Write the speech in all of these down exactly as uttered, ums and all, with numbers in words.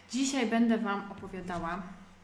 Dzisiaj będę Wam opowiadała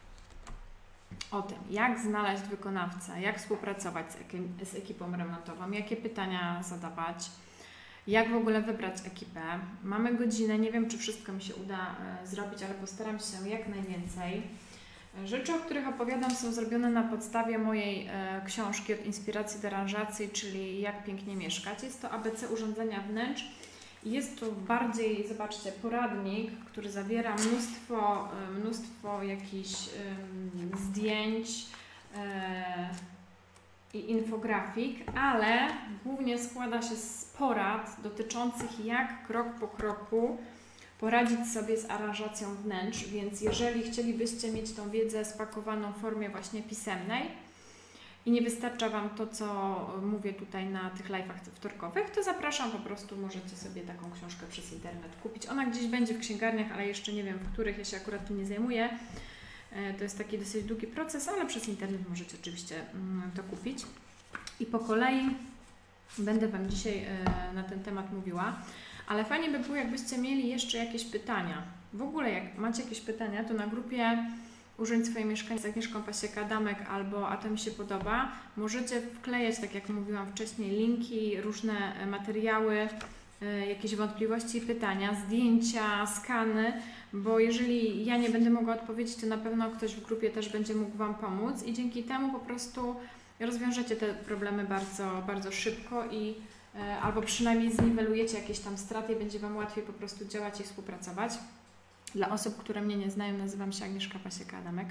o tym, jak znaleźć wykonawcę, jak współpracować z, ekip z ekipą remontową, jakie pytania zadawać, jak w ogóle wybrać ekipę. Mamy godzinę, nie wiem, czy wszystko mi się uda e, zrobić, ale postaram się jak najwięcej. Rzeczy, o których opowiadam, są zrobione na podstawie mojej e, książki Od inspiracji do aranżacji, czyli Jak pięknie mieszkać. Jest to A B C urządzenia wnętrz. Jest to bardziej, zobaczcie, poradnik, który zawiera mnóstwo, mnóstwo jakichś um, zdjęć e, i infografik, ale głównie składa się z porad dotyczących, jak krok po kroku poradzić sobie z aranżacją wnętrz, więc jeżeli chcielibyście mieć tą wiedzę spakowaną w formie właśnie pisemnej i nie wystarcza Wam to, co mówię tutaj na tych live'ach wtorkowych, to zapraszam, po prostu możecie sobie taką książkę przez internet kupić. Ona gdzieś będzie w księgarniach, ale jeszcze nie wiem, w których, ja się akurat tym nie zajmuję. To jest taki dosyć długi proces, ale przez internet możecie oczywiście to kupić. I po kolei będę Wam dzisiaj na ten temat mówiła, ale fajnie by było, jakbyście mieli jeszcze jakieś pytania. W ogóle jak macie jakieś pytania, to na grupie Urządź swoje mieszkanie z Agnieszką Pasieka-Adamek albo A to mi się podoba, możecie wklejać, tak jak mówiłam wcześniej, linki, różne materiały, jakieś wątpliwości, pytania, zdjęcia, skany, bo jeżeli ja nie będę mogła odpowiedzieć, to na pewno ktoś w grupie też będzie mógł Wam pomóc i dzięki temu po prostu rozwiążecie te problemy bardzo, bardzo szybko i albo przynajmniej zniwelujecie jakieś tam straty i będzie Wam łatwiej po prostu działać i współpracować. Dla osób, które mnie nie znają, nazywam się Agnieszka Pasieka-Adamek.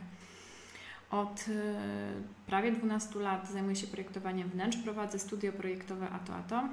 Od y, prawie dwunastu lat zajmuję się projektowaniem wnętrz, prowadzę studio projektowe A to A to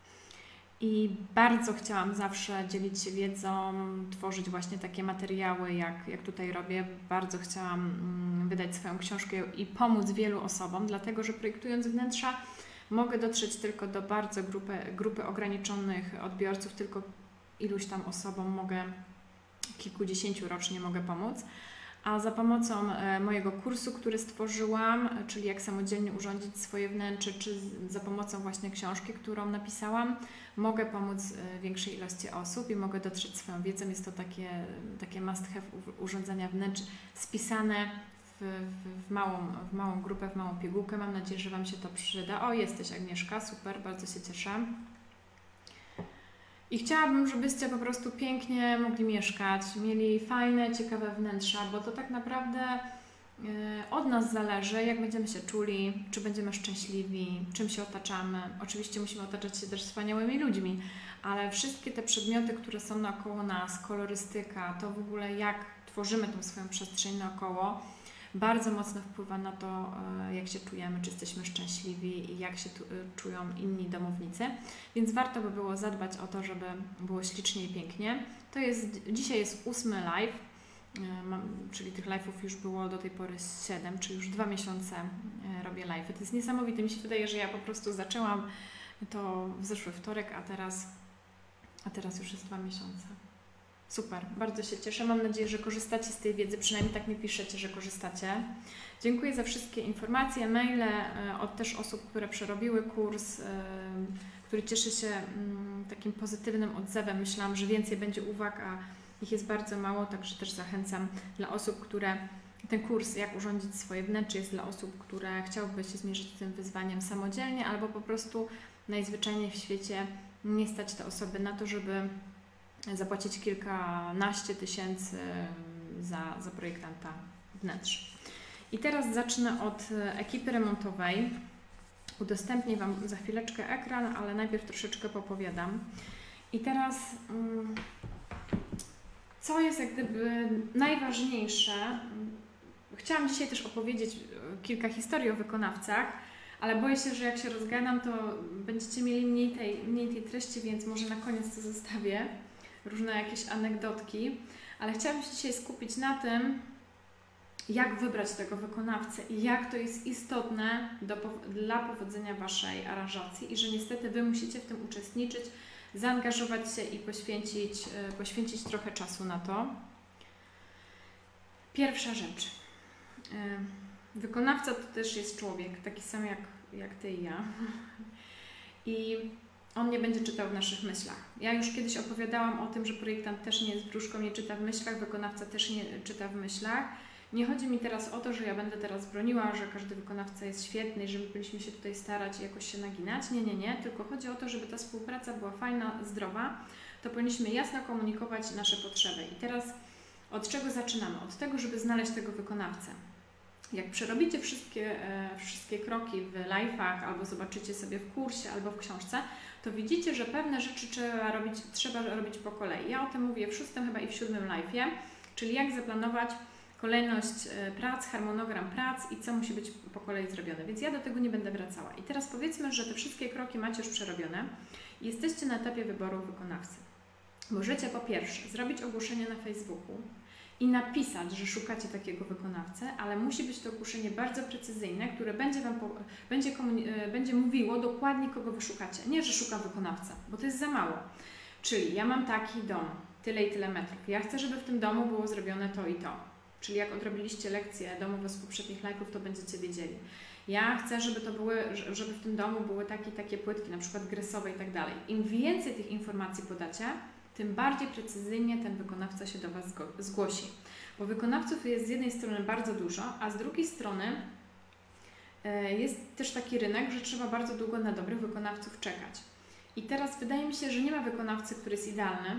i bardzo chciałam zawsze dzielić się wiedzą, tworzyć właśnie takie materiały, jak, jak tutaj robię. Bardzo chciałam mm, wydać swoją książkę i pomóc wielu osobom, dlatego że projektując wnętrza mogę dotrzeć tylko do bardzo grupy, grupy ograniczonych odbiorców, tylko iluś tam osobom mogę, kilkudziesięciu rocznie mogę pomóc, a za pomocą mojego kursu, który stworzyłam, czyli jak samodzielnie urządzić swoje wnętrze, czy za pomocą właśnie książki, którą napisałam, mogę pomóc większej ilości osób i mogę dotrzeć swoją wiedzą. Jest to takie, takie must have urządzenia wnętrz spisane w, w, w, małą, w małą grupę, w małą pigułkę. Mam nadzieję, że Wam się to przyda. O, jesteś Agnieszka, super, bardzo się cieszę. I chciałabym, żebyście po prostu pięknie mogli mieszkać, mieli fajne, ciekawe wnętrza, bo to tak naprawdę od nas zależy, jak będziemy się czuli, czy będziemy szczęśliwi, czym się otaczamy. Oczywiście musimy otaczać się też wspaniałymi ludźmi, ale wszystkie te przedmioty, które są naokoło nas, kolorystyka, to w ogóle jak tworzymy tą swoją przestrzeń naokoło, bardzo mocno wpływa na to, jak się czujemy, czy jesteśmy szczęśliwi i jak się tu, czują inni domownicy. Więc warto by było zadbać o to, żeby było ślicznie i pięknie. To jest, dzisiaj jest ósmy live, mam, czyli tych live'ów już było do tej pory siedem, czyli już dwa miesiące robię live'y. To jest niesamowite. Mi się wydaje, że ja po prostu zaczęłam to w zeszły wtorek, a teraz, a teraz już jest dwa miesiące. Super, bardzo się cieszę. Mam nadzieję, że korzystacie z tej wiedzy, przynajmniej tak mi piszecie, że korzystacie. Dziękuję za wszystkie informacje, maile od też osób, które przerobiły kurs, który cieszy się takim pozytywnym odzewem. Myślałam, że więcej będzie uwag, a ich jest bardzo mało, także też zachęcam dla osób, które ten kurs Jak urządzić swoje wnętrze jest dla osób, które chciałyby się zmierzyć z tym wyzwaniem samodzielnie albo po prostu najzwyczajniej w świecie nie stać te osoby na to, żeby zapłacić kilkanaście tysięcy za, za projektanta wnętrz. I teraz zacznę od ekipy remontowej. Udostępnię Wam za chwileczkę ekran, ale najpierw troszeczkę popowiadam. I teraz, co jest jak gdyby najważniejsze? Chciałam dzisiaj też opowiedzieć kilka historii o wykonawcach, ale boję się, że jak się rozgadam, to będziecie mieli mniej tej, mniej tej treści, więc może na koniec to zostawię. Różne jakieś anegdotki, ale chciałabym się dzisiaj skupić na tym, jak wybrać tego wykonawcę i jak to jest istotne do, dla powodzenia Waszej aranżacji i że niestety Wy musicie w tym uczestniczyć, zaangażować się i poświęcić, poświęcić trochę czasu na to. Pierwsza rzecz. Wykonawca to też jest człowiek, taki sam jak, jak Ty i ja. I on nie będzie czytał w naszych myślach. Ja już kiedyś opowiadałam o tym, że projektant też nie jest wróżką, nie czyta w myślach, wykonawca też nie czyta w myślach. Nie chodzi mi teraz o to, że ja będę teraz broniła, że każdy wykonawca jest świetny i że my powinniśmy się tutaj starać i jakoś się naginać. Nie, nie, nie. Tylko chodzi o to, żeby ta współpraca była fajna, zdrowa. To powinniśmy jasno komunikować nasze potrzeby. I teraz od czego zaczynamy? Od tego, żeby znaleźć tego wykonawcę. Jak przerobicie wszystkie, e, wszystkie kroki w live'ach, albo zobaczycie sobie w kursie, albo w książce, to widzicie, że pewne rzeczy trzeba robić, trzeba robić po kolei. Ja o tym mówię w szóstym chyba i w siódmym live'ie, czyli jak zaplanować kolejność prac, harmonogram prac i co musi być po kolei zrobione. Więc ja do tego nie będę wracała. I teraz powiedzmy, że te wszystkie kroki macie już przerobione i jesteście na etapie wyboru wykonawcy. Możecie po pierwsze zrobić ogłoszenie na Facebooku i napisać, że szukacie takiego wykonawcę, ale musi być to ogłoszenie bardzo precyzyjne, które będzie Wam po, będzie, będzie mówiło dokładnie, kogo Wy szukacie. Nie, że szukam wykonawca, bo to jest za mało. Czyli ja mam taki dom, tyle i tyle metrów. Ja chcę, żeby w tym domu było zrobione to i to. Czyli jak odrobiliście lekcje domowe z poprzednich live'ów, to będziecie wiedzieli. Ja chcę, żeby to były, żeby w tym domu były takie takie płytki, na przykład gresowe i tak dalej. Im więcej tych informacji podacie, tym bardziej precyzyjnie ten wykonawca się do Was zgłosi. Bo wykonawców jest z jednej strony bardzo dużo, a z drugiej strony jest też taki rynek, że trzeba bardzo długo na dobrych wykonawców czekać. I teraz wydaje mi się, że nie ma wykonawcy, który jest idealny.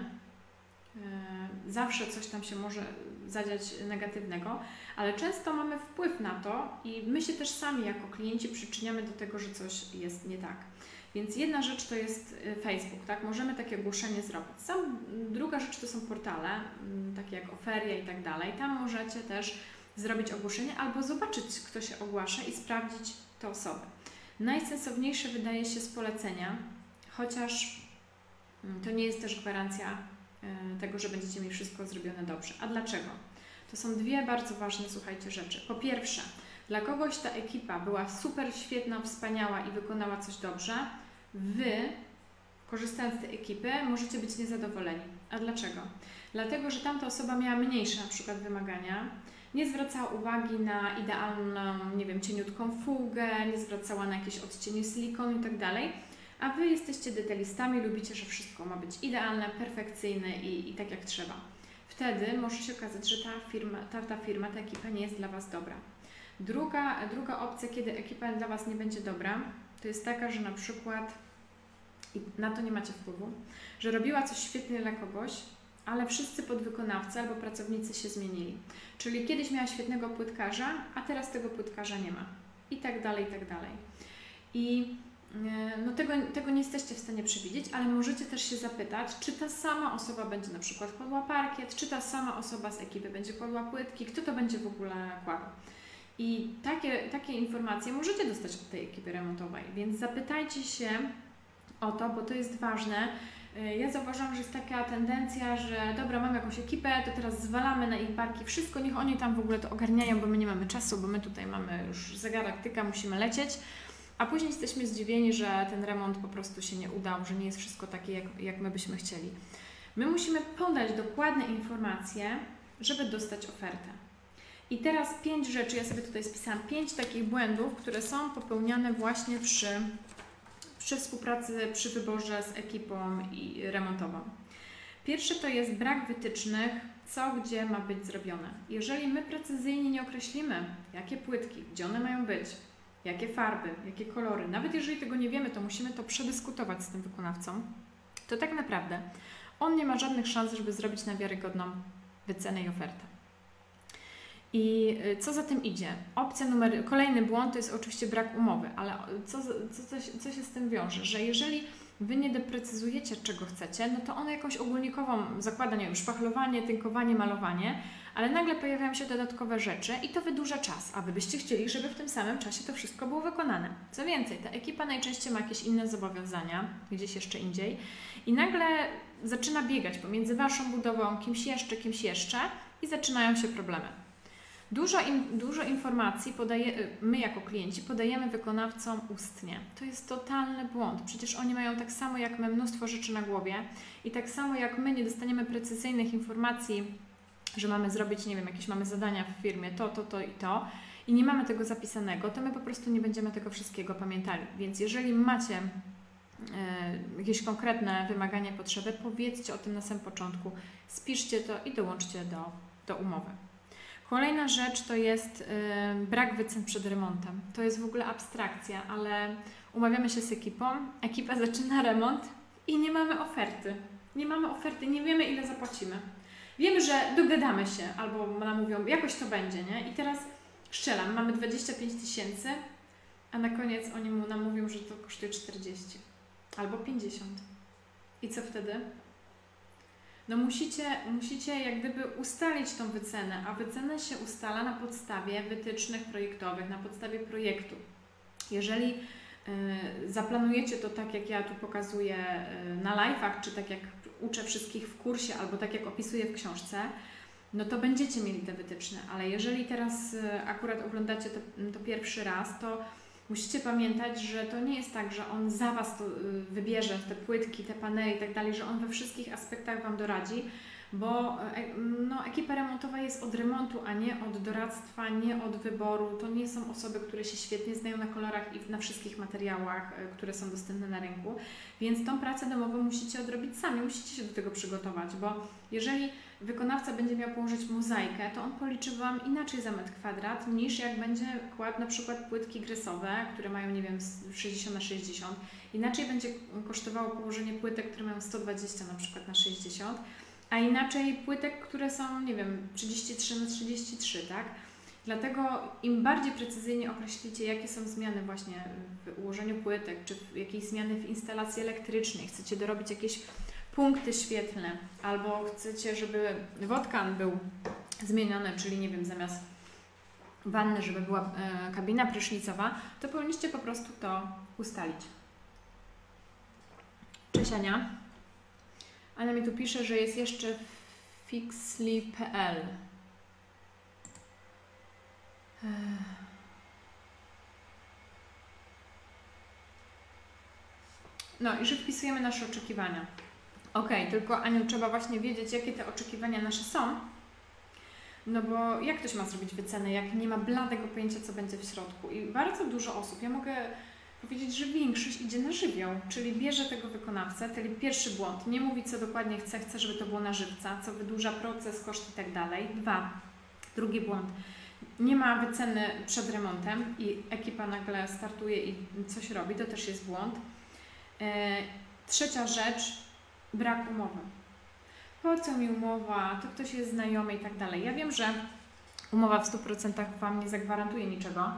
Zawsze coś tam się może zadziać negatywnego, ale często mamy wpływ na to i my się też sami jako klienci przyczyniamy do tego, że coś jest nie tak. Więc jedna rzecz to jest Facebook, tak? Możemy takie ogłoszenie zrobić. Sam, druga rzecz to są portale, takie jak Oferia i tak dalej. Tam możecie też zrobić ogłoszenie albo zobaczyć, kto się ogłasza i sprawdzić te osoby. Najsensowniejsze wydaje się z polecenia, chociaż to nie jest też gwarancja tego, że będziecie mieli wszystko zrobione dobrze. A dlaczego? To są dwie bardzo ważne, słuchajcie, rzeczy. Po pierwsze, dla kogoś ta ekipa była super, świetna, wspaniała i wykonała coś dobrze. Wy, korzystając z tej ekipy, możecie być niezadowoleni. A dlaczego? Dlatego, że tamta osoba miała mniejsze na przykład wymagania, nie zwracała uwagi na idealną, nie wiem, cieniutką fugę, nie zwracała na jakieś odcienie silikonu i tak dalej. A Wy jesteście detalistami, lubicie, że wszystko ma być idealne, perfekcyjne i, i tak jak trzeba. Wtedy może się okazać, że ta firma, ta, ta firma, ta ekipa nie jest dla Was dobra. Druga, druga opcja, kiedy ekipa dla Was nie będzie dobra, to jest taka, że na przykład, i na to nie macie wpływu, że robiła coś świetnie dla kogoś, ale wszyscy podwykonawcy albo pracownicy się zmienili. Czyli kiedyś miała świetnego płytkarza, a teraz tego płytkarza nie ma. I tak dalej, i tak dalej. I no tego, tego nie jesteście w stanie przewidzieć, ale możecie też się zapytać, czy ta sama osoba będzie na przykład kładła parkiet, czy ta sama osoba z ekipy będzie kładła płytki, kto to będzie w ogóle kładł. I takie, takie informacje możecie dostać od tej ekipy remontowej, więc zapytajcie się o to, bo to jest ważne. Ja zauważyłam, że jest taka tendencja, że dobra, mamy jakąś ekipę, to teraz zwalamy na ich barki wszystko, niech oni tam w ogóle to ogarniają, bo my nie mamy czasu, bo my tutaj mamy już zegarek tyka, musimy lecieć. A później jesteśmy zdziwieni, że ten remont po prostu się nie udał, że nie jest wszystko takie, jak, jak my byśmy chcieli. My musimy podać dokładne informacje, żeby dostać ofertę. I teraz pięć rzeczy, ja sobie tutaj spisałam pięć takich błędów, które są popełniane właśnie przy, przy współpracy, przy wyborze z ekipą i remontową. Pierwsze to jest brak wytycznych, co gdzie ma być zrobione. Jeżeli my precyzyjnie nie określimy, jakie płytki, gdzie one mają być, jakie farby, jakie kolory. Nawet jeżeli tego nie wiemy, to musimy to przedyskutować z tym wykonawcą. To tak naprawdę on nie ma żadnych szans, żeby zrobić na wiarygodną wycenę i ofertę. I co za tym idzie? Opcja numer, kolejny błąd to jest oczywiście brak umowy, ale co, co, co, co się z tym wiąże? Że jeżeli Wy nie doprecyzujecie, czego chcecie, no to ono jakąś ogólnikową zakłada, nie wiem, szpachlowanie, tynkowanie, malowanie, ale nagle pojawiają się dodatkowe rzeczy i to wydłuża czas, a Wy byście chcieli, żeby w tym samym czasie to wszystko było wykonane. Co więcej, ta ekipa najczęściej ma jakieś inne zobowiązania, gdzieś jeszcze indziej i nagle zaczyna biegać pomiędzy Waszą budową, kimś jeszcze, kimś jeszcze i zaczynają się problemy. Dużo, in, dużo informacji podaje, my jako klienci podajemy wykonawcom ustnie. To jest totalny błąd. Przecież oni mają tak samo jak my mnóstwo rzeczy na głowie i tak samo jak my nie dostaniemy precyzyjnych informacji, że mamy zrobić, nie wiem, jakieś mamy zadania w firmie, to, to, to i to i nie mamy tego zapisanego, to my po prostu nie będziemy tego wszystkiego pamiętali. Więc jeżeli macie jakieś konkretne wymagania, potrzeby, powiedzcie o tym na samym początku, spiszcie to i dołączcie do, do umowy. Kolejna rzecz to jest yy, brak wycen przed remontem. To jest w ogóle abstrakcja, ale umawiamy się z ekipą, ekipa zaczyna remont i nie mamy oferty. Nie mamy oferty, nie wiemy ile zapłacimy. Wiemy, że dogadamy się, albo nam mówią, jakoś to będzie, nie? I teraz strzelam, mamy dwadzieścia pięć tysięcy, a na koniec oni mu nam mówią, że to kosztuje czterdzieści albo pięćdziesiąt. I co wtedy? No musicie, musicie jak gdyby ustalić tą wycenę, a wycena się ustala na podstawie wytycznych projektowych, na podstawie projektu. Jeżeli y, zaplanujecie to tak, jak ja tu pokazuję y, na live'ach, czy tak jak uczę wszystkich w kursie, albo tak jak opisuję w książce, no to będziecie mieli te wytyczne, ale jeżeli teraz y, akurat oglądacie to, to pierwszy raz, to musicie pamiętać, że to nie jest tak, że on za Was to wybierze, te płytki, te panele i tak dalej, że on we wszystkich aspektach Wam doradzi, bo no, ekipa remontowa jest od remontu, a nie od doradztwa, nie od wyboru. To nie są osoby, które się świetnie znają na kolorach i na wszystkich materiałach, które są dostępne na rynku, więc tą pracę domową musicie odrobić sami, musicie się do tego przygotować, bo jeżeli wykonawca będzie miał położyć mozaikę, to on policzy Wam inaczej za metr kwadrat, niż jak będzie kładł na przykład płytki grysowe, które mają, nie wiem, sześćdziesiąt na sześćdziesiąt. Inaczej będzie kosztowało położenie płytek, które mają sto dwadzieścia na przykład na sześćdziesiąt, a inaczej płytek, które są, nie wiem, trzydzieści trzy na trzydzieści trzy, tak? Dlatego im bardziej precyzyjnie określicie, jakie są zmiany właśnie w ułożeniu płytek, czy jakieś zmiany w instalacji elektrycznej, chcecie dorobić jakieś punkty świetlne, albo chcecie, żeby wodkan był zmieniony, czyli nie wiem, zamiast wanny, żeby była e, kabina prysznicowa, to powinniście po prostu to ustalić. Cześć Ania. Ania mi tu pisze, że jest jeszcze fixly kropka p l. No i że wpisujemy nasze oczekiwania. Ok, tylko Aniu, trzeba właśnie wiedzieć, jakie te oczekiwania nasze są, no bo jak ktoś ma zrobić wycenę, jak nie ma bladego pojęcia, co będzie w środku. I bardzo dużo osób, ja mogę powiedzieć, że większość idzie na żywioł, czyli bierze tego wykonawcę, czyli pierwszy błąd, nie mówi, co dokładnie chce, chce, żeby to było na żywca, co wydłuża proces, koszt i tak dalej. Dwa, drugi błąd, nie ma wyceny przed remontem i ekipa nagle startuje i coś robi, to też jest błąd. E, trzecia rzecz, brak umowy. Po co mi umowa, to ktoś jest znajomy i tak dalej. Ja wiem, że umowa w stu procentach Wam nie zagwarantuje niczego,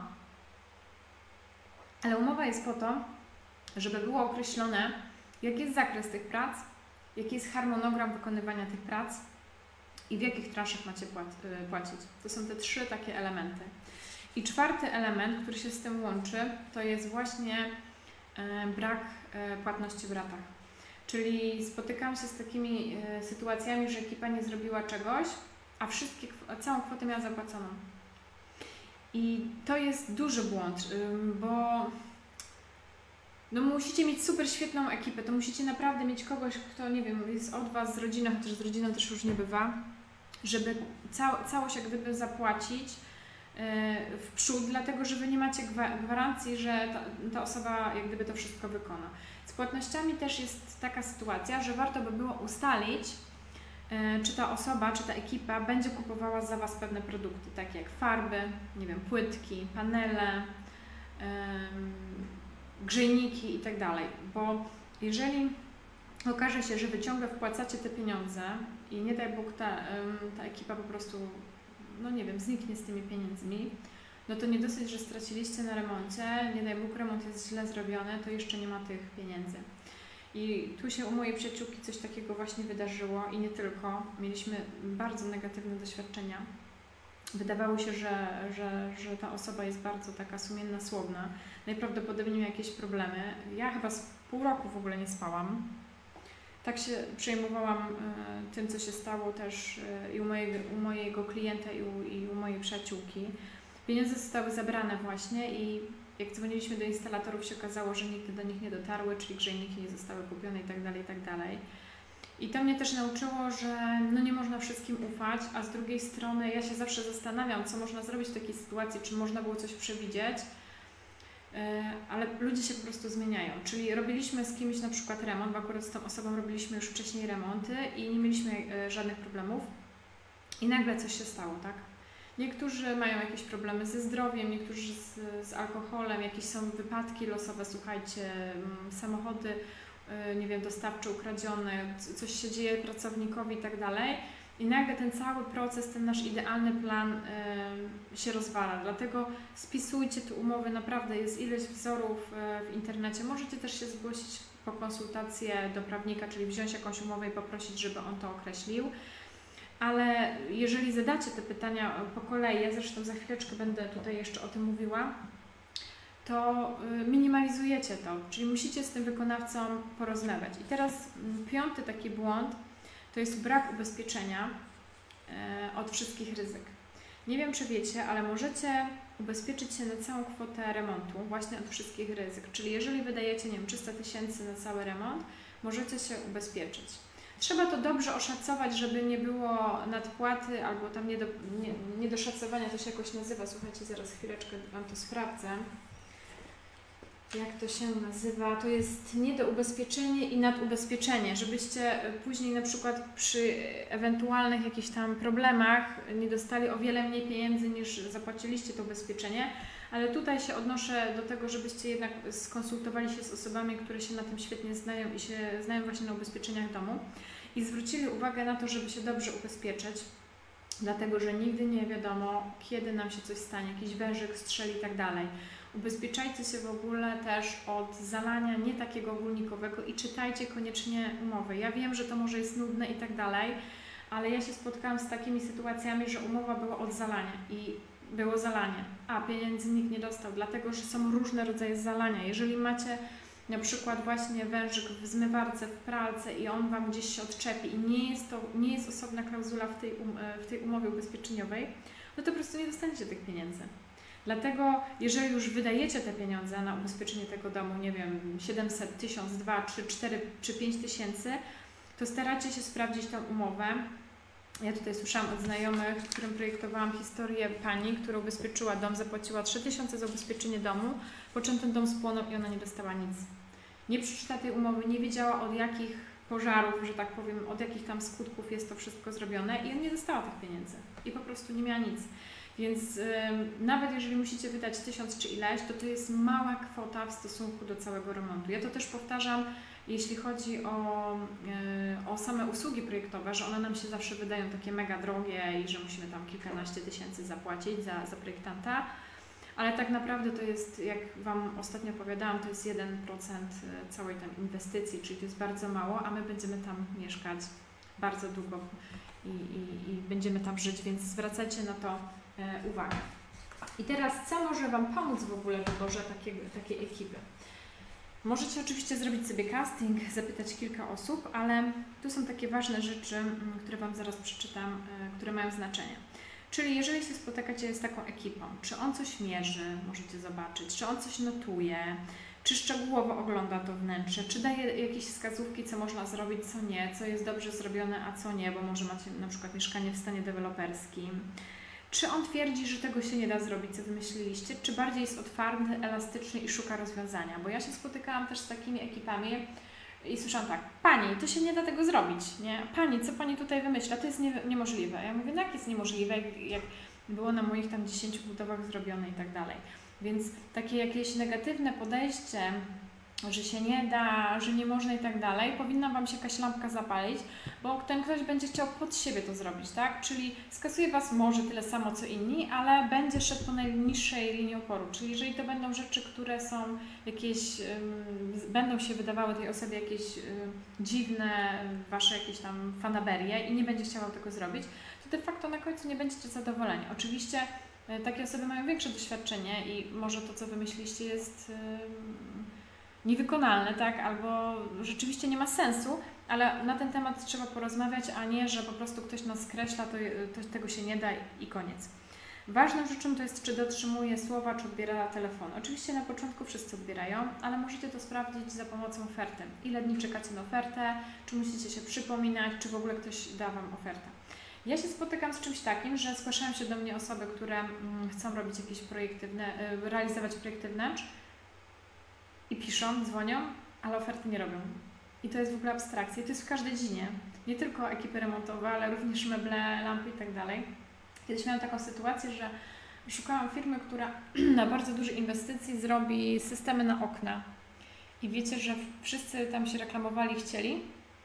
ale umowa jest po to, żeby było określone, jaki jest zakres tych prac, jaki jest harmonogram wykonywania tych prac i w jakich transzach macie płacić. To są te trzy takie elementy. I czwarty element, który się z tym łączy, to jest właśnie brak płatności w ratach. Czyli spotykam się z takimi sytuacjami, że ekipa nie zrobiła czegoś, a wszystkie, całą kwotę miała zapłaconą. I to jest duży błąd, bo no musicie mieć super świetną ekipę, to musicie naprawdę mieć kogoś, kto, nie wiem, jest od Was z rodziną, chociaż z rodziną też już nie bywa, żeby cał, całość jak gdyby zapłacić w przód, dlatego że Wy nie macie gwarancji, że ta, ta osoba jak gdyby to wszystko wykona. Z płatnościami też jest taka sytuacja, że warto by było ustalić, czy ta osoba, czy ta ekipa będzie kupowała za Was pewne produkty, takie jak farby, nie wiem, płytki, panele, ym, grzejniki i tak dalej. Bo jeżeli okaże się, że Wy ciągle wpłacacie te pieniądze i nie daj Bóg ta, ym, ta ekipa po prostu, no nie wiem, zniknie z tymi pieniędzmi, no to nie dosyć, że straciliście na remoncie, nie daj Bóg remont jest źle zrobiony, to jeszcze nie ma tych pieniędzy. I tu się u mojej przyjaciółki coś takiego właśnie wydarzyło i nie tylko. Mieliśmy bardzo negatywne doświadczenia. Wydawało się, że, że, że ta osoba jest bardzo taka sumienna, słowna. Najprawdopodobniej miała jakieś problemy. Ja chyba z pół roku w ogóle nie spałam. Tak się przejmowałam y, tym, co się stało też y, i u mojego, u mojego klienta i u, i u mojej przyjaciółki. Pieniądze zostały zabrane właśnie i jak dzwoniliśmy do instalatorów, się okazało, że nigdy do nich nie dotarły, czyli grzejniki nie zostały kupione i tak dalej, i tak dalej. I to mnie też nauczyło, że no nie można wszystkim ufać, a z drugiej strony ja się zawsze zastanawiam, co można zrobić w takiej sytuacji, czy można było coś przewidzieć. ale ludzie się po prostu zmieniają. Czyli robiliśmy z kimś na przykład remont, bo akurat z tą osobą robiliśmy już wcześniej remonty i nie mieliśmy żadnych problemów i nagle coś się stało, tak? Niektórzy mają jakieś problemy ze zdrowiem, niektórzy z, z alkoholem, jakieś są wypadki losowe, słuchajcie, samochody, nie wiem, dostawcze ukradzione, coś się dzieje pracownikowi i tak dalej. I nagle ten cały proces, ten nasz idealny plan y, się rozwala. Dlatego spisujcie te umowy, naprawdę jest ileś wzorów y, w internecie. Możecie też się zgłosić po konsultację do prawnika, czyli wziąć jakąś umowę i poprosić, żeby on to określił. Ale jeżeli zadacie te pytania po kolei, ja zresztą za chwileczkę będę tutaj jeszcze o tym mówiła, to minimalizujecie to, czyli musicie z tym wykonawcą porozmawiać. I teraz piąty taki błąd to jest brak ubezpieczenia od wszystkich ryzyk. Nie wiem, czy wiecie, ale możecie ubezpieczyć się na całą kwotę remontu właśnie od wszystkich ryzyk. Czyli jeżeli wydajecie, nie wiem, trzysta tysięcy na cały remont, możecie się ubezpieczyć. Trzeba to dobrze oszacować, żeby nie było nadpłaty albo tam niedo, nie, niedoszacowania, to się jakoś nazywa. Słuchajcie, zaraz chwileczkę Wam to sprawdzę. Jak to się nazywa? To jest niedoubezpieczenie i nadubezpieczenie, żebyście później na przykład przy ewentualnych jakichś tam problemach nie dostali o wiele mniej pieniędzy niż zapłaciliście to ubezpieczenie, ale tutaj się odnoszę do tego, żebyście jednak skonsultowali się z osobami, które się na tym świetnie znają i się znają właśnie na ubezpieczeniach domu i zwrócili uwagę na to, żeby się dobrze ubezpieczyć, dlatego że nigdy nie wiadomo, kiedy nam się coś stanie, jakiś wężyk strzeli i tak dalej. Ubezpieczajcie się w ogóle też od zalania nie takiego ogólnikowego i czytajcie koniecznie umowy. Ja wiem, że to może jest nudne i tak dalej, ale ja się spotkałam z takimi sytuacjami, że umowa była od zalania i było zalanie, a pieniędzy nikt nie dostał, dlatego że są różne rodzaje zalania. Jeżeli macie na przykład właśnie wężyk w zmywarce, w pralce i on Wam gdzieś się odczepi i nie jest to nie jest osobna klauzula w tej, um, w tej umowie ubezpieczeniowej, no to po prostu nie dostaniecie tych pieniędzy. Dlatego, jeżeli już wydajecie te pieniądze na ubezpieczenie tego domu, nie wiem, siedemset, tysiąc, dwa, trzy, cztery czy pięć tysięcy, to staracie się sprawdzić tę umowę. Ja tutaj słyszałam od znajomych, którym projektowałam historię pani, która ubezpieczyła dom, zapłaciła trzy tysiące za ubezpieczenie domu, po czym ten dom spłonął i ona nie dostała nic. Nie przeczytała tej umowy, nie wiedziała od jakich pożarów, że tak powiem, od jakich tam skutków jest to wszystko zrobione i ona nie dostała tych pieniędzy i po prostu nie miała nic. Więc yy, nawet jeżeli musicie wydać tysiąc czy ileś, to to jest mała kwota w stosunku do całego remontu. Ja to też powtarzam, jeśli chodzi o, yy, o same usługi projektowe, że one nam się zawsze wydają takie mega drogie i że musimy tam kilkanaście tysięcy zapłacić za, za projektanta, ale tak naprawdę to jest, jak Wam ostatnio opowiadałam, to jest jeden procent całej tam inwestycji, czyli to jest bardzo mało, a my będziemy tam mieszkać bardzo długo i, i, i będziemy tam żyć, więc zwracajcie na to uwagę. I teraz, co może Wam pomóc w ogóle w wyborze takiego, takiej ekipy? Możecie oczywiście zrobić sobie casting, zapytać kilka osób, ale tu są takie ważne rzeczy, które Wam zaraz przeczytam, które mają znaczenie. Czyli jeżeli się spotykacie z taką ekipą, czy on coś mierzy, możecie zobaczyć, czy on coś notuje, czy szczegółowo ogląda to wnętrze, czy daje jakieś wskazówki, co można zrobić, co nie, co jest dobrze zrobione, a co nie, bo może macie na przykład mieszkanie w stanie deweloperskim. Czy on twierdzi, że tego się nie da zrobić, co wymyśliliście, czy bardziej jest otwarty, elastyczny i szuka rozwiązania? Bo ja się spotykałam też z takimi ekipami i słyszałam tak, Pani, to się nie da tego zrobić, nie? Pani, co Pani tutaj wymyśla, to jest nie, niemożliwe. Ja mówię, no jak jest niemożliwe, jak było na moich tam dziesięciu budowach zrobione i tak dalej. Więc takie jakieś negatywne podejście, że się nie da, że nie można i tak dalej, powinna Wam się jakaś lampka zapalić, bo ten ktoś będzie chciał pod siebie to zrobić, tak? Czyli skasuje Was może tyle samo co inni, ale będzie szedł po najniższej linii oporu. Czyli jeżeli to będą rzeczy, które są jakieś, um, będą się wydawały tej osobie jakieś um, dziwne, Wasze jakieś tam fanaberie i nie będzie chciała tego zrobić, to de facto na końcu nie będziecie zadowoleni. Oczywiście takie osoby mają większe doświadczenie i może to, co wymyśliście, jest um, niewykonalne, tak? Albo rzeczywiście nie ma sensu, ale na ten temat trzeba porozmawiać, a nie, że po prostu ktoś nas skreśla, to, to tego się nie da i koniec. Ważną rzeczą to jest, czy dotrzymuje słowa, czy odbiera telefon. Oczywiście na początku wszyscy odbierają, ale możecie to sprawdzić za pomocą oferty. Ile dni czekacie na ofertę, czy musicie się przypominać, czy w ogóle ktoś da Wam ofertę. Ja się spotykam z czymś takim, że zgłaszają się do mnie osoby, które mm, chcą robić jakieś projekty, realizować projekty wnętrz, i piszą, dzwonią, ale oferty nie robią. I to jest w ogóle abstrakcja. I to jest w każdej dziedzinie. Nie tylko ekipy remontowe, ale również meble, lampy i tak dalej. Kiedyś miałam taką sytuację, że szukałam firmy, która na bardzo dużej inwestycji zrobi systemy na okna. I wiecie, że wszyscy tam się reklamowali, chcieli.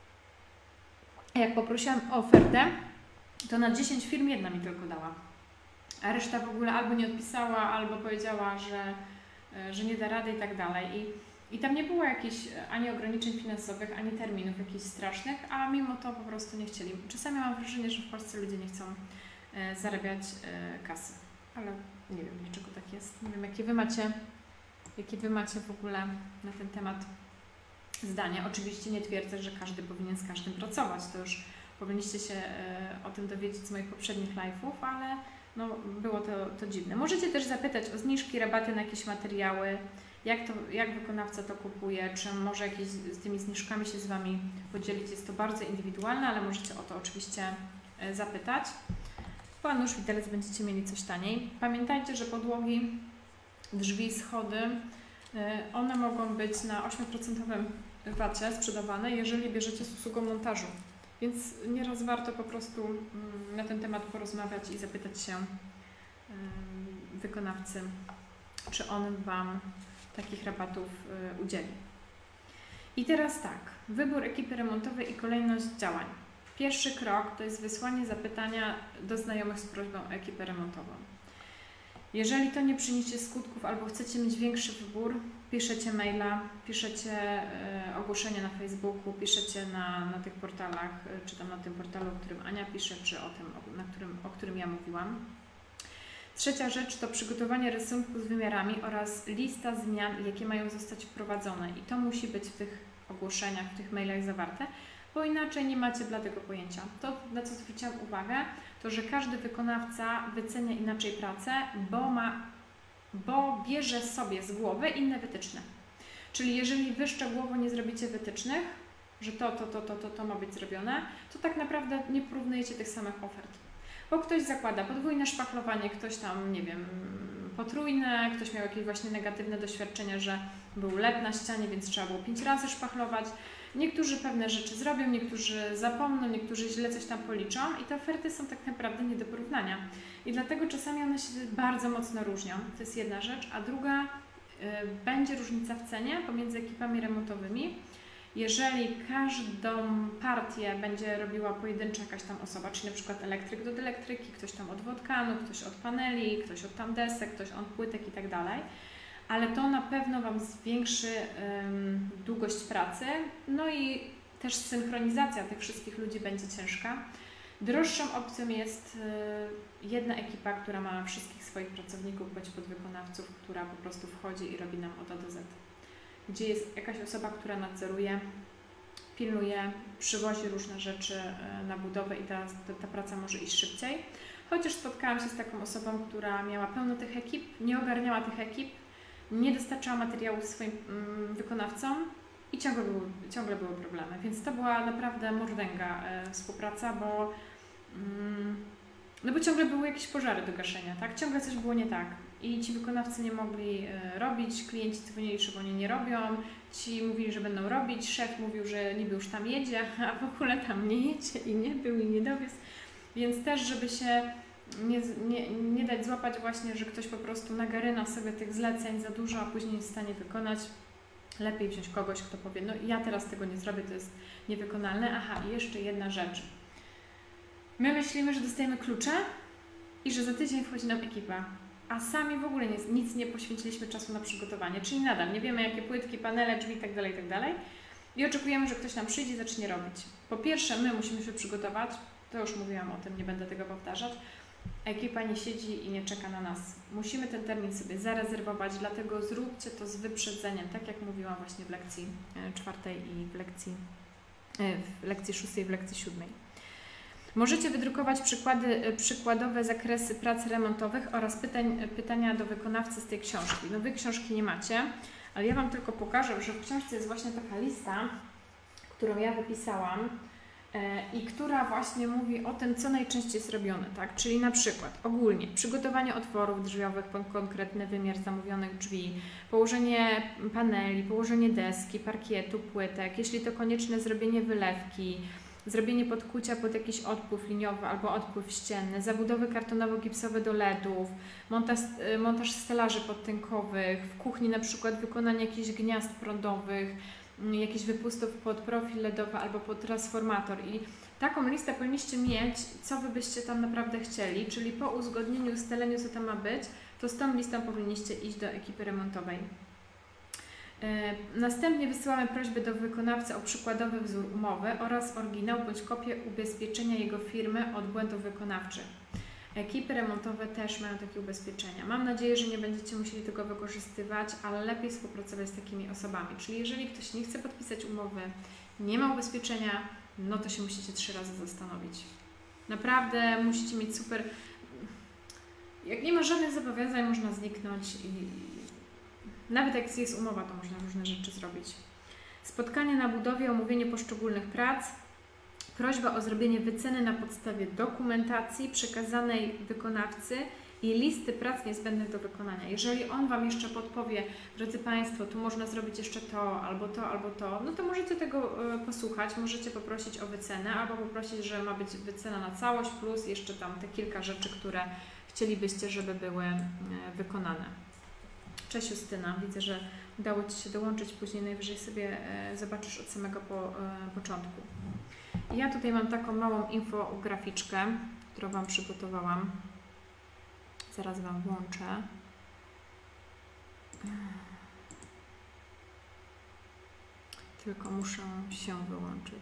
Jak poprosiłam o ofertę, to na dziesięć firm jedna mi tylko dała. A reszta w ogóle albo nie odpisała, albo powiedziała, że, że nie da rady i tak dalej. I, i tam nie było jakichś ani ograniczeń finansowych, ani terminów jakichś strasznych, a mimo to po prostu nie chcieli. Czasami mam wrażenie, że w Polsce ludzie nie chcą e, zarabiać e, kasy. Ale nie wiem, dlaczego tak jest. Nie wiem, jakie wy macie, jakie wy macie w ogóle na ten temat zdania. Oczywiście nie twierdzę, że każdy powinien z każdym pracować. To już powinniście się e, o tym dowiedzieć z moich poprzednich live'ów, ale no, było to, to dziwne. Możecie też zapytać o zniżki, rabaty na jakieś materiały, jak, to, jak wykonawca to kupuje, czy może jakieś z tymi zniżkami się z Wami podzielić. Jest to bardzo indywidualne, ale możecie o to oczywiście e, zapytać. Po nóż widelec będziecie mieli coś taniej. Pamiętajcie, że podłogi, drzwi, schody, one mogą być na osiem procent wacie sprzedawane, jeżeli bierzecie z usługą montażu. Więc nieraz warto po prostu na ten temat porozmawiać i zapytać się wykonawcy, czy on Wam takich rabatów udzieli. I teraz tak, wybór ekipy remontowej i kolejność działań. Pierwszy krok to jest wysłanie zapytania do znajomych z prośbą o ekipę remontową. Jeżeli to nie przyniesie skutków albo chcecie mieć większy wybór, piszecie maila, piszecie e, ogłoszenia na Facebooku, piszecie na, na tych portalach, czy tam na tym portalu, o którym Ania pisze, czy o tym, o, na którym, o którym ja mówiłam. Trzecia rzecz to przygotowanie rysunku z wymiarami oraz lista zmian, jakie mają zostać wprowadzone. I to musi być w tych ogłoszeniach, w tych mailach zawarte, bo inaczej nie macie bladego pojęcia. To, na co zwróciłam uwagę, to, że każdy wykonawca wycenia inaczej pracę, bo, ma, bo bierze sobie z głowy inne wytyczne. Czyli jeżeli Wy szczegółowo nie zrobicie wytycznych, że to, to, to, to, to, to ma być zrobione, to tak naprawdę nie porównujecie tych samych ofert. Bo ktoś zakłada podwójne szpachlowanie, ktoś tam, nie wiem, potrójne, ktoś miał jakieś właśnie negatywne doświadczenia, że był led na ścianie, więc trzeba było pięć razy szpachlować. Niektórzy pewne rzeczy zrobią, niektórzy zapomną, niektórzy źle coś tam policzą i te oferty są tak naprawdę nie do porównania. I dlatego czasami one się bardzo mocno różnią. To jest jedna rzecz. A druga, y, będzie różnica w cenie pomiędzy ekipami remontowymi. Jeżeli każdą partię będzie robiła pojedyncza jakaś tam osoba, czyli na przykład elektryk do elektryki, ktoś tam od wodkanu, ktoś od paneli, ktoś od tam desek, ktoś od płytek i tak dalej, ale to na pewno Wam zwiększy um, długość pracy, no i też synchronizacja tych wszystkich ludzi będzie ciężka. Droższą opcją jest y, jedna ekipa, która ma wszystkich swoich pracowników bądź podwykonawców, która po prostu wchodzi i robi nam od A do Z. Gdzie jest jakaś osoba, która nadzoruje, pilnuje, przywozi różne rzeczy y, na budowę i ta, ta, ta praca może iść szybciej. Chociaż spotkałam się z taką osobą, która miała pełno tych ekip, nie ogarniała tych ekip, nie dostarczała materiałów swoim mm, wykonawcom i ciągle były, ciągle były problemy. Więc to była naprawdę mordęga e, współpraca, bo, mm, no bo ciągle były jakieś pożary do gaszenia, tak? Ciągle coś było nie tak. I ci wykonawcy nie mogli e, robić, klienci dzwonili, że oni nie robią, ci mówili, że będą robić, szef mówił, że niby już tam jedzie, a w ogóle tam nie jedzie i nie był i nie dowiózł. Więc też, żeby się Nie, nie, nie dać złapać właśnie, że ktoś po prostu nagaryna sobie tych zleceń za dużo, a później jest w stanie wykonać. Lepiej wziąć kogoś, kto powie, no ja teraz tego nie zrobię, to jest niewykonalne. Aha, i jeszcze jedna rzecz. My myślimy, że dostajemy klucze i że za tydzień wchodzi nam ekipa, a sami w ogóle nic, nic nie poświęciliśmy czasu na przygotowanie, czyli nadal nie wiemy, jakie płytki, panele, drzwi itd., itd. I oczekujemy, że ktoś nam przyjdzie i zacznie robić. Po pierwsze, my musimy się przygotować, to już mówiłam o tym, nie będę tego powtarzać. Ekipa nie siedzi i nie czeka na nas. Musimy ten termin sobie zarezerwować, dlatego zróbcie to z wyprzedzeniem, tak jak mówiłam właśnie w lekcji czwartej i w lekcji, w lekcji szóstej i w lekcji siódmej. Możecie wydrukować przykłady, przykładowe zakresy prac remontowych oraz pytań, pytania do wykonawcy z tej książki. No Wy książki nie macie, ale ja Wam tylko pokażę, że w książce jest właśnie taka lista, którą ja wypisałam, i która właśnie mówi o tym, co najczęściej jest robione, tak? Czyli na przykład ogólnie przygotowanie otworów drzwiowych pod konkretny wymiar zamówionych drzwi, położenie paneli, położenie deski, parkietu, płytek, jeśli to konieczne zrobienie wylewki, zrobienie podkucia pod jakiś odpływ liniowy albo odpływ ścienny, zabudowy kartonowo-gipsowe do ledów, montaż, montaż stelaży podtynkowych, w kuchni na przykład wykonanie jakichś gniazd prądowych, jakichś wypustów pod profil ledowy albo pod transformator i taką listę powinniście mieć, co Wy byście tam naprawdę chcieli, czyli po uzgodnieniu, ustaleniu, co tam ma być, to z tą listą powinniście iść do ekipy remontowej. Następnie wysyłamy prośbę do wykonawcy o przykładowy wzór umowy oraz oryginał bądź kopię ubezpieczenia jego firmy od błędów wykonawczych. Ekipy remontowe też mają takie ubezpieczenia. Mam nadzieję, że nie będziecie musieli tego wykorzystywać, ale lepiej współpracować z takimi osobami. Czyli jeżeli ktoś nie chce podpisać umowy, nie ma ubezpieczenia, no to się musicie trzy razy zastanowić. Naprawdę musicie mieć super... Jak nie ma żadnych zobowiązań, można zniknąć i nawet jak jest umowa, to można różne rzeczy zrobić. Spotkanie na budowie, omówienie poszczególnych prac, prośba o zrobienie wyceny na podstawie dokumentacji przekazanej wykonawcy i listy prac niezbędnych do wykonania. Jeżeli on Wam jeszcze podpowie, drodzy Państwo, tu można zrobić jeszcze to, albo to, albo to, no to możecie tego posłuchać, możecie poprosić o wycenę, albo poprosić, że ma być wycena na całość, plus jeszcze tam te kilka rzeczy, które chcielibyście, żeby były wykonane. Cześć Justyna, widzę, że udało Ci się dołączyć, później najwyżej sobie zobaczysz od samego po, początku. Ja tutaj mam taką małą infograficzkę, którą Wam przygotowałam. Zaraz Wam włączę. Tylko muszę się wyłączyć.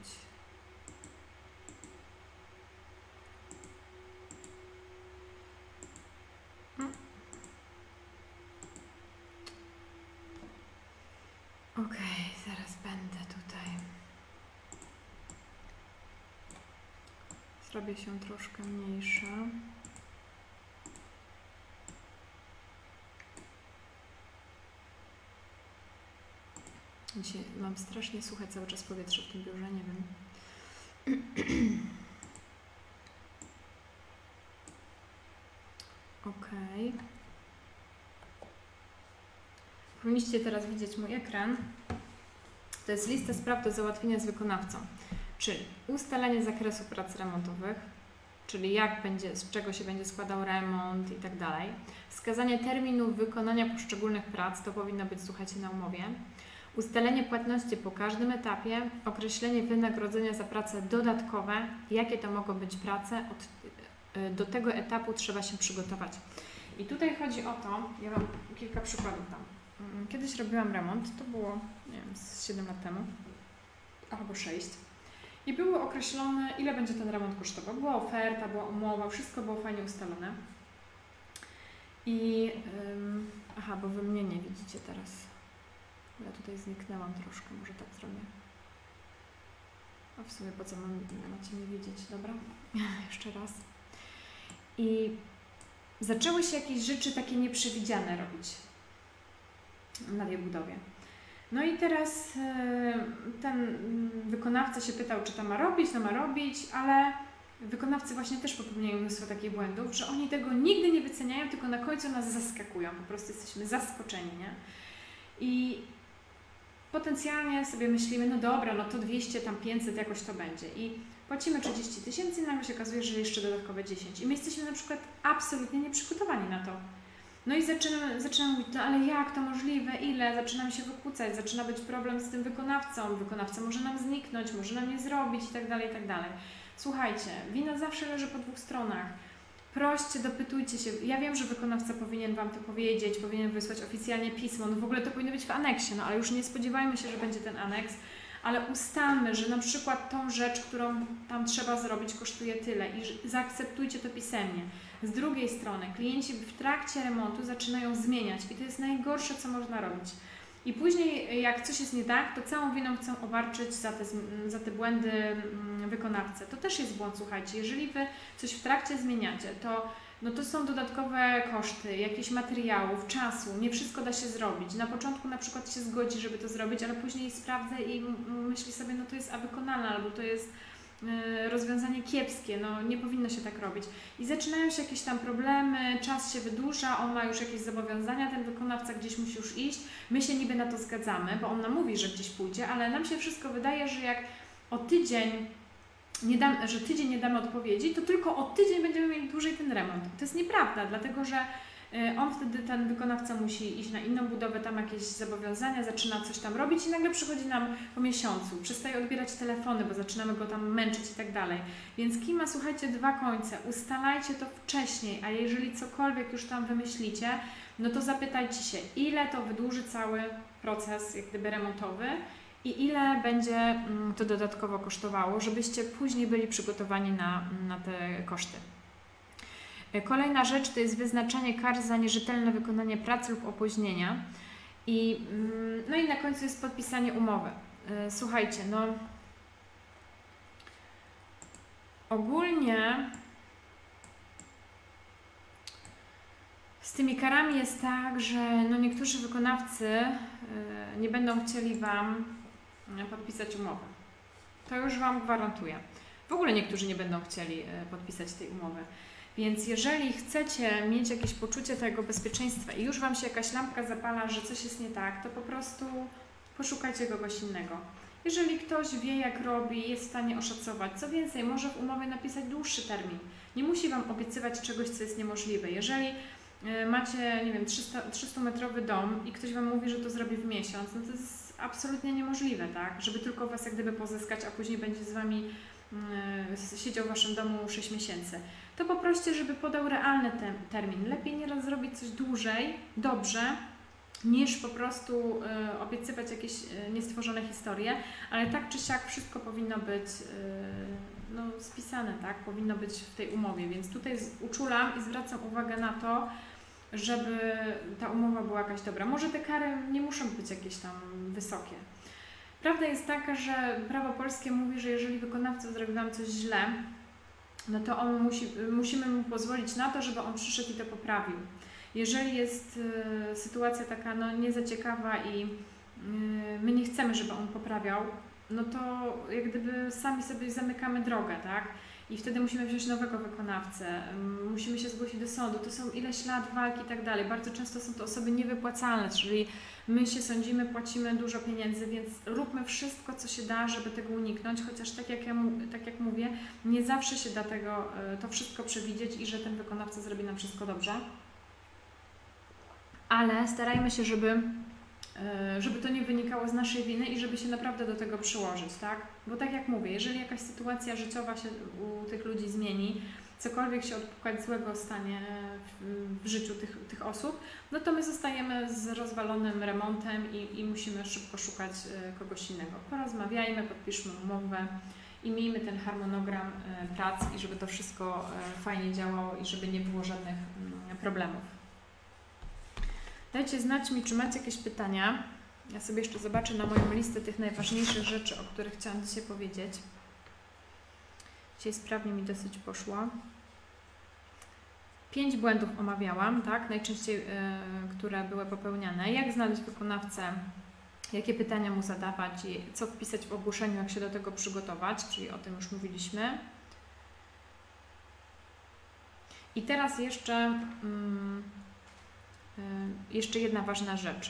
Ok, zaraz będę tutaj. Zrobię się troszkę mniejsza. Dzisiaj mam strasznie suche cały czas powietrze w tym biurze, nie wiem. Ok. Powinniście teraz widzieć mój ekran. To jest lista spraw do załatwienia z wykonawcą, czyli ustalenie zakresu prac remontowych, czyli jak będzie, z czego się będzie składał remont i tak dalej. Wskazanie terminu wykonania poszczególnych prac, to powinno być, słuchajcie, na umowie. Ustalenie płatności po każdym etapie, określenie wynagrodzenia za prace dodatkowe, jakie to mogą być prace, od, do tego etapu trzeba się przygotować. I tutaj chodzi o to, ja mam kilka przykładów tam. Kiedyś robiłam remont, to było, nie wiem, z siedem lat temu, albo sześć. I było określone, ile będzie ten remont kosztował. Była oferta, była umowa, wszystko było fajnie ustalone. I, ym, aha, bo Wy mnie nie widzicie teraz. Ja tutaj zniknęłam troszkę, może tak zrobię. A w sumie po co mam, macie mnie widzieć, dobra? Jeszcze raz. I zaczęły się jakieś rzeczy takie nieprzewidziane robić na tej budowie. No i teraz ten wykonawca się pytał, czy to ma robić, no ma robić, ale wykonawcy właśnie też popełniają mnóstwo takich błędów, że oni tego nigdy nie wyceniają, tylko na końcu nas zaskakują. Po prostu jesteśmy zaskoczeni, nie? I potencjalnie sobie myślimy, no dobra, no to dwieście, tam pięćset, jakoś to będzie. I płacimy trzydzieści tysięcy i nagle się okazuje, że jeszcze dodatkowe dziesięć. I my jesteśmy na przykład absolutnie nieprzygotowani na to. No i zaczynamy, zaczynamy mówić, no ale jak to możliwe, ile? Zaczynamy się wykłócać, zaczyna być problem z tym wykonawcą, wykonawca może nam zniknąć, może nam nie zrobić i tak dalej, i tak dalej. Słuchajcie, wina zawsze leży po dwóch stronach. Proście, dopytujcie się. Ja wiem, że wykonawca powinien Wam to powiedzieć, powinien wysłać oficjalnie pismo, no w ogóle to powinno być w aneksie, no ale już nie spodziewajmy się, że będzie ten aneks, ale ustalmy, że na przykład tą rzecz, którą tam trzeba zrobić, kosztuje tyle i zaakceptujcie to pisemnie. Z drugiej strony klienci w trakcie remontu zaczynają zmieniać i to jest najgorsze, co można robić. I później, jak coś jest nie tak, to całą winą chcą obarczyć za te, za te błędy wykonawcę. To też jest błąd, słuchajcie. Jeżeli Wy coś w trakcie zmieniacie, to, no to są dodatkowe koszty, jakieś materiałów, czasu, nie wszystko da się zrobić. Na początku na przykład się zgodzi, żeby to zrobić, ale później sprawdzę i myśli sobie, no to jest a wykonalne, albo to jest rozwiązanie kiepskie, no nie powinno się tak robić. I zaczynają się jakieś tam problemy, czas się wydłuża, on ma już jakieś zobowiązania, ten wykonawca gdzieś musi już iść, my się niby na to zgadzamy, bo on nam mówi, że gdzieś pójdzie, ale nam się wszystko wydaje, że jak o tydzień nie dam, że tydzień nie damy odpowiedzi, to tylko o tydzień będziemy mieli dłużej ten remont. To jest nieprawda, dlatego że on wtedy, ten wykonawca musi iść na inną budowę, tam jakieś zobowiązania, zaczyna coś tam robić i nagle przychodzi nam po miesiącu, przestaje odbierać telefony, bo zaczynamy go tam męczyć i tak dalej. Więc kij ma, słuchajcie, dwa końce, ustalajcie to wcześniej, a jeżeli cokolwiek już tam wymyślicie, no to zapytajcie się, ile to wydłuży cały proces jak gdyby remontowy i ile będzie to dodatkowo kosztowało, żebyście później byli przygotowani na, na te koszty. Kolejna rzecz to jest wyznaczanie kar za nierzetelne wykonanie pracy lub opóźnienia. I, no i na końcu jest podpisanie umowy. Słuchajcie, no ogólnie z tymi karami jest tak, że no niektórzy wykonawcy nie będą chcieli Wam podpisać umowy. To już Wam gwarantuję. W ogóle niektórzy nie będą chcieli podpisać tej umowy. Więc jeżeli chcecie mieć jakieś poczucie tego bezpieczeństwa i już Wam się jakaś lampka zapala, że coś jest nie tak, to po prostu poszukajcie kogoś innego. Jeżeli ktoś wie, jak robi, jest w stanie oszacować, co więcej, może w umowie napisać dłuższy termin. Nie musi Wam obiecywać czegoś, co jest niemożliwe. Jeżeli macie, nie wiem, trzystumetrowy dom i ktoś Wam mówi, że to zrobi w miesiąc, no to jest absolutnie niemożliwe, tak? Żeby tylko Was jak gdyby pozyskać, a później będzie z Wami yy, siedział w Waszym domu sześć miesięcy. To poproście, żeby podał realny te termin. Lepiej nieraz zrobić coś dłużej, dobrze, niż po prostu y, obiecywać jakieś y, niestworzone historie, ale tak czy siak wszystko powinno być y, no, spisane, tak? Powinno być w tej umowie, więc tutaj uczulam i zwracam uwagę na to, żeby ta umowa była jakaś dobra. Może te kary nie muszą być jakieś tam wysokie. Prawda jest taka, że prawo polskie mówi, że jeżeli wykonawca zrobi Wam coś źle, no to on musi, musimy mu pozwolić na to, żeby on przyszedł i to poprawił. Jeżeli jest y, sytuacja taka no, nie za ciekawa i y, my nie chcemy, żeby on poprawiał, no to jak gdyby sami sobie zamykamy drogę, tak? I wtedy musimy wziąć nowego wykonawcę, y, musimy się zgłosić do sądu, to są ileś lat walki i tak dalej. Bardzo często są to osoby niewypłacalne, czyli my się sądzimy, płacimy dużo pieniędzy, więc róbmy wszystko, co się da, żeby tego uniknąć, chociaż tak jak, ja, tak jak mówię, nie zawsze się da tego, y, to wszystko przewidzieć i że ten wykonawca zrobi nam wszystko dobrze. Ale starajmy się, żeby, żeby to nie wynikało z naszej winy i żeby się naprawdę do tego przyłożyć, tak? Bo tak jak mówię, jeżeli jakaś sytuacja życiowa się u tych ludzi zmieni, cokolwiek się odpukać złego stanie w, w życiu tych, tych osób, no to my zostajemy z rozwalonym remontem i, i musimy szybko szukać kogoś innego. Porozmawiajmy, podpiszmy umowę i miejmy ten harmonogram prac i żeby to wszystko fajnie działało i żeby nie było żadnych problemów. Dajcie znać mi, czy macie jakieś pytania. Ja sobie jeszcze zobaczę na moją listę tych najważniejszych rzeczy, o których chciałam dzisiaj powiedzieć. Dzisiaj sprawnie mi dosyć poszło. Pięć błędów omawiałam, tak? Najczęściej, yy, które były popełniane. Jak znaleźć wykonawcę, jakie pytania mu zadawać, co wpisać w ogłoszeniu, jak się do tego przygotować, czyli o tym już mówiliśmy. I teraz jeszcze... Yy, Jeszcze jedna ważna rzecz.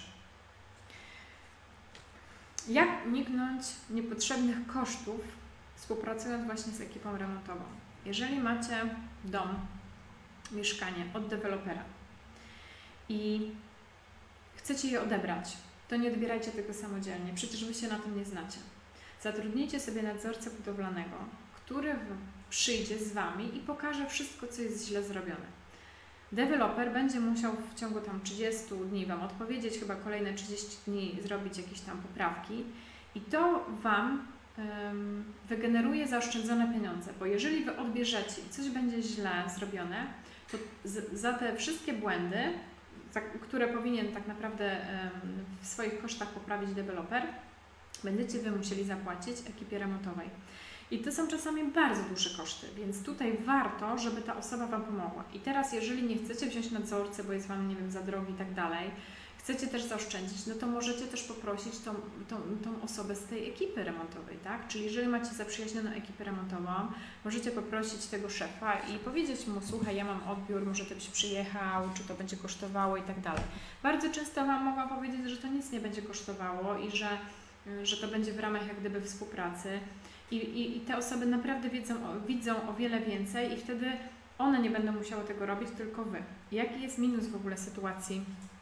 Jak uniknąć niepotrzebnych kosztów, współpracując właśnie z ekipą remontową? Jeżeli macie dom, mieszkanie od dewelopera i chcecie je odebrać, to nie odbierajcie tego samodzielnie, przecież Wy się na tym nie znacie. Zatrudnijcie sobie nadzorcę budowlanego, który przyjdzie z Wami i pokaże wszystko, co jest źle zrobione. Deweloper będzie musiał w ciągu tam trzydziestu dni Wam odpowiedzieć, chyba kolejne trzydzieści dni zrobić jakieś tam poprawki i to Wam um, wygeneruje zaoszczędzone pieniądze, bo jeżeli Wy odbierzecie i coś będzie źle zrobione, to z, za te wszystkie błędy, za, które powinien tak naprawdę um, w swoich kosztach poprawić deweloper, będziecie Wy musieli zapłacić ekipie remontowej. I to są czasami bardzo duże koszty, więc tutaj warto, żeby ta osoba Wam pomogła. I teraz, jeżeli nie chcecie wziąć nadzorcy, bo jest Wam, nie wiem, za drogi i tak dalej, chcecie też zaoszczędzić, no to możecie też poprosić tą, tą, tą osobę z tej ekipy remontowej, tak? Czyli jeżeli macie zaprzyjaźnioną ekipę remontową, możecie poprosić tego szefa i powiedzieć mu, słuchaj, ja mam odbiór, może ty byś przyjechał, czy to będzie kosztowało i tak dalej. Bardzo często Wam mogą powiedzieć, że to nic nie będzie kosztowało i że, że to będzie w ramach jak gdyby współpracy. I, i, i te osoby naprawdę wiedzą, widzą o wiele więcej i wtedy one nie będą musiały tego robić, tylko Wy. Jaki jest minus w ogóle sytuacji,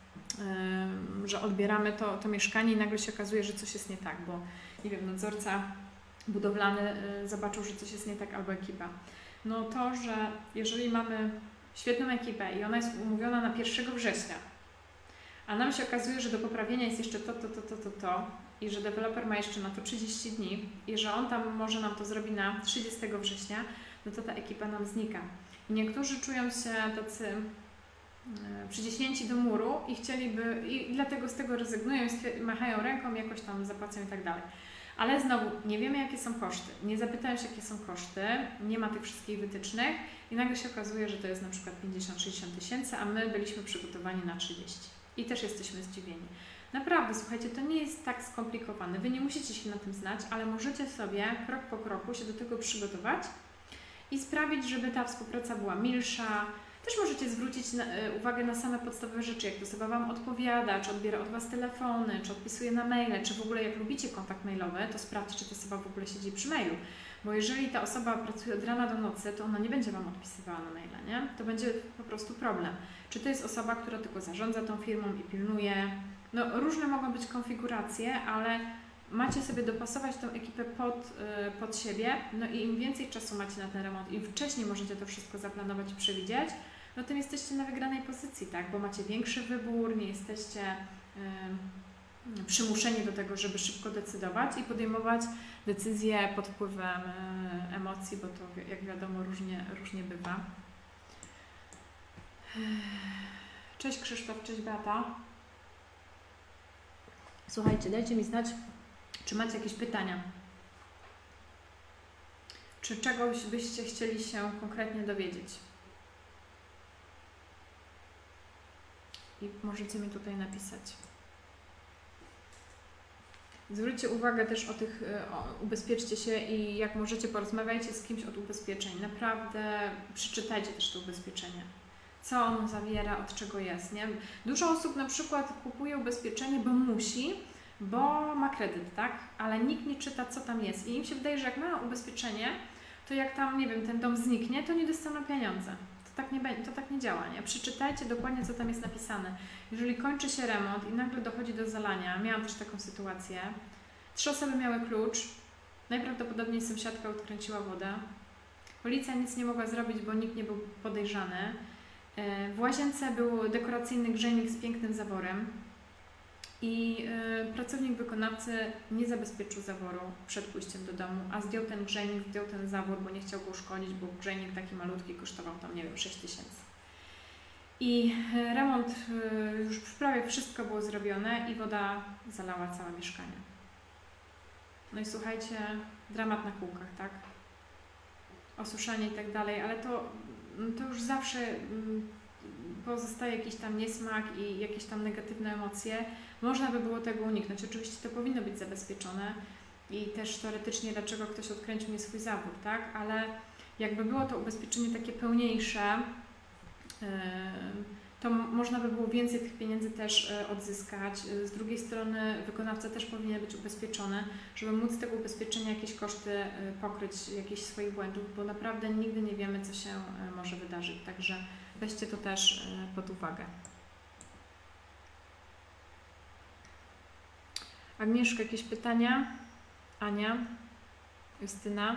yy, że odbieramy to, to mieszkanie i nagle się okazuje, że coś jest nie tak, bo nie wiem, nadzorca budowlany yy, zobaczył, że coś jest nie tak, albo ekipa. No to, że jeżeli mamy świetną ekipę i ona jest umówiona na pierwszego września, a nam się okazuje, że do poprawienia jest jeszcze to, to, to, to, to, to i że deweloper ma jeszcze na to trzydzieści dni i że on tam może nam to zrobi na trzydziestego września, no to ta ekipa nam znika. I niektórzy czują się tacy e, przyciśnięci do muru i chcieliby, i dlatego z tego rezygnują, machają ręką, jakoś tam zapłacą i tak dalej. Ale znowu, nie wiemy jakie są koszty, nie zapytają się jakie są koszty, nie ma tych wszystkich wytycznych i nagle się okazuje, że to jest na przykład pięćdziesiąt sześćdziesiąt tysięcy, a my byliśmy przygotowani na trzydzieści. I też jesteśmy zdziwieni. Naprawdę, słuchajcie, to nie jest tak skomplikowane. Wy nie musicie się na tym znać, ale możecie sobie krok po kroku się do tego przygotować i sprawić, żeby ta współpraca była milsza. Też możecie zwrócić na, y, uwagę na same podstawowe rzeczy, jak ta osoba Wam odpowiada, czy odbiera od Was telefony, czy odpisuje na maile, czy w ogóle jak lubicie kontakt mailowy, to sprawdźcie, czy ta osoba w ogóle siedzi przy mailu. Bo jeżeli ta osoba pracuje od rana do nocy, to ona nie będzie Wam odpisywała na maila, nie? To będzie po prostu problem. Czy to jest osoba, która tylko zarządza tą firmą i pilnuje? No różne mogą być konfiguracje, ale macie sobie dopasować tą ekipę pod, yy, pod siebie, no i im więcej czasu macie na ten remont, im wcześniej możecie to wszystko zaplanować i przewidzieć, no tym jesteście na wygranej pozycji, tak? Bo macie większy wybór, nie jesteście yy, przymuszeni do tego, żeby szybko decydować i podejmować decyzje pod wpływem yy, emocji, bo to jak wiadomo różnie, różnie bywa. Cześć Krzysztof, cześć Beata. Słuchajcie, dajcie mi znać, czy macie jakieś pytania. Czy czegoś byście chcieli się konkretnie dowiedzieć. I możecie mi tutaj napisać. Zwróćcie uwagę też o tych, o, ubezpieczcie się i jak możecie porozmawiajcie z kimś od ubezpieczeń. Naprawdę przeczytajcie też to ubezpieczenie. Co ono zawiera, od czego jest, nie? Dużo osób na przykład kupuje ubezpieczenie, bo musi, bo ma kredyt, tak? Ale nikt nie czyta, co tam jest. I im się wydaje, że jak ma ubezpieczenie, to jak tam, nie wiem, ten dom zniknie, to nie dostaną pieniądze. To tak nie, to tak nie działa, nie? Przeczytajcie dokładnie, co tam jest napisane. Jeżeli kończy się remont i nagle dochodzi do zalania, miałam też taką sytuację, trzy osoby miały klucz, najprawdopodobniej sąsiadka odkręciła wodę, policja nic nie mogła zrobić, bo nikt nie był podejrzany. W łazience był dekoracyjny grzejnik z pięknym zaworem i y, pracownik wykonawcy nie zabezpieczył zaworu przed pójściem do domu, a zdjął ten grzejnik, zdjął ten zawór, bo nie chciał go uszkodzić, bo grzejnik taki malutki kosztował tam, nie wiem, sześć tysięcy. I y, remont, y, już prawie wszystko było zrobione i woda zalała całe mieszkanie. No i słuchajcie, dramat na kółkach, tak? Osuszanie i tak dalej, ale to to już zawsze pozostaje jakiś tam niesmak i jakieś tam negatywne emocje. Można by było tego uniknąć. Oczywiście to powinno być zabezpieczone i też teoretycznie dlaczego ktoś odkręcił mi swój zawór, tak? Ale jakby było to ubezpieczenie takie pełniejsze, to można by było więcej tych pieniędzy też odzyskać. Z drugiej strony wykonawca też powinien być ubezpieczony, żeby móc z tego ubezpieczenia jakieś koszty pokryć, jakichś swoich błędów, bo naprawdę nigdy nie wiemy, co się może wydarzyć. Także weźcie to też pod uwagę. Agnieszka, jakieś pytania? Ania? Justyna?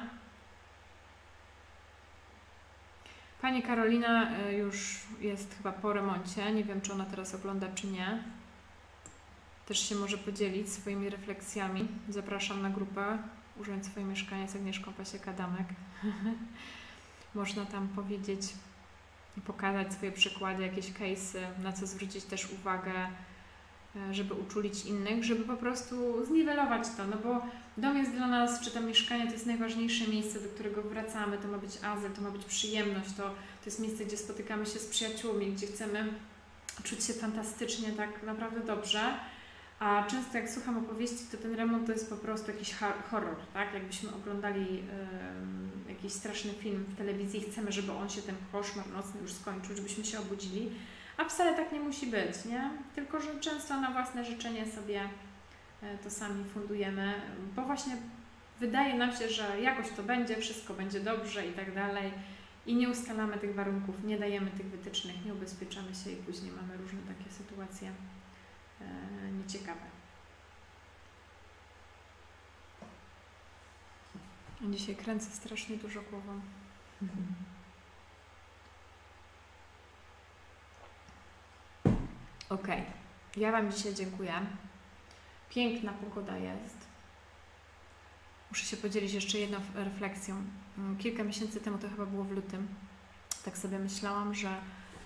Pani Karolina już jest chyba po remoncie. Nie wiem, czy ona teraz ogląda, czy nie. Też się może podzielić swoimi refleksjami. Zapraszam na grupę Urządź swoje mieszkanie z Agnieszką Pasiek-Adamek. Można tam powiedzieć, pokazać swoje przykłady, jakieś case'y, na co zwrócić też uwagę, żeby uczulić innych, żeby po prostu zniwelować to, no bo dom jest dla nas, czy tam mieszkanie to jest najważniejsze miejsce, do którego wracamy, to ma być azyl, to ma być przyjemność, to, to jest miejsce, gdzie spotykamy się z przyjaciółmi, gdzie chcemy czuć się fantastycznie, tak naprawdę dobrze. A często jak słucham opowieści, to ten remont to jest po prostu jakiś horror, tak? Jakbyśmy oglądali y, jakiś straszny film w telewizji, chcemy, żeby on się, ten koszmar nocny już skończył, żebyśmy się obudzili. A wcale tak nie musi być, nie? Tylko że często na własne życzenie sobie y, to sami fundujemy, bo właśnie wydaje nam się, że jakoś to będzie, wszystko będzie dobrze i tak dalej. I nie ustalamy tych warunków, nie dajemy tych wytycznych, nie ubezpieczamy się i później mamy różne takie sytuacje e, nieciekawe. Dzisiaj kręcę strasznie dużo głową. Mhm. Ok, ja Wam dzisiaj dziękuję. Piękna pogoda jest. Muszę się podzielić jeszcze jedną refleksją. Kilka miesięcy temu, to chyba było w lutym, tak sobie myślałam, że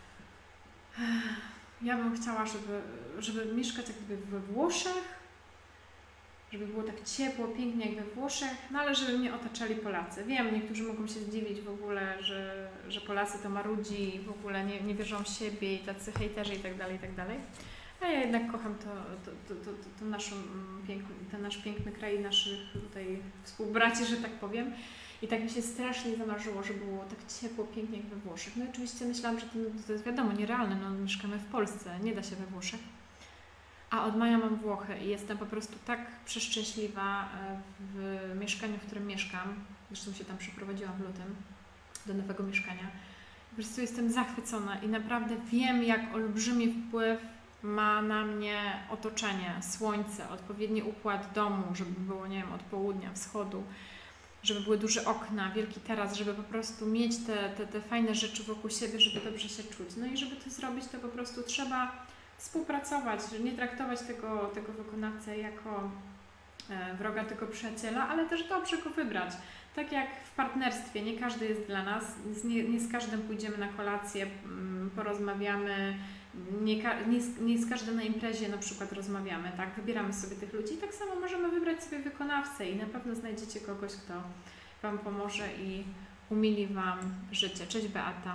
ja bym chciała, żeby, żeby mieszkać jak gdyby we Włoszech, żeby było tak ciepło, pięknie jak we Włoszech, no ale żeby mnie otaczali Polacy. Wiem, niektórzy mogą się zdziwić w ogóle, że, że Polacy to marudzi, w ogóle nie, nie wierzą w siebie i tacy hejterzy i tak dalej, i tak dalej. A ja jednak kocham to, to, to, to, to, to naszą piękny, ten nasz piękny kraj, naszych tutaj współbraci, że tak powiem. I tak mi się strasznie zamarzyło, że było tak ciepło, pięknie jak we Włoszech. No i oczywiście myślałam, że to, to jest wiadomo, nierealne, no mieszkamy w Polsce, nie da się we Włoszech. A od maja mam Włochy i jestem po prostu tak przeszczęśliwa w mieszkaniu, w którym mieszkam. Zresztą się tam przeprowadziłam w lutym do nowego mieszkania. Po prostu jestem zachwycona i naprawdę wiem, jak olbrzymi wpływ ma na mnie otoczenie, słońce, odpowiedni układ domu, żeby było, nie wiem, od południa, wschodu, żeby były duże okna, wielki taras, żeby po prostu mieć te, te, te fajne rzeczy wokół siebie, żeby dobrze się czuć. No i żeby to zrobić, to po prostu trzeba współpracować, nie traktować tego, tego wykonawcę jako e, wroga, tylko przyjaciela, ale też dobrze go wybrać. Tak jak w partnerstwie, nie każdy jest dla nas, nie, nie z każdym pójdziemy na kolację, porozmawiamy, nie, nie, z, nie z każdym na imprezie na przykład rozmawiamy, tak? Wybieramy sobie tych ludzi i tak samo możemy wybrać sobie wykonawcę i na pewno znajdziecie kogoś, kto Wam pomoże i umili Wam życie. Cześć Beata.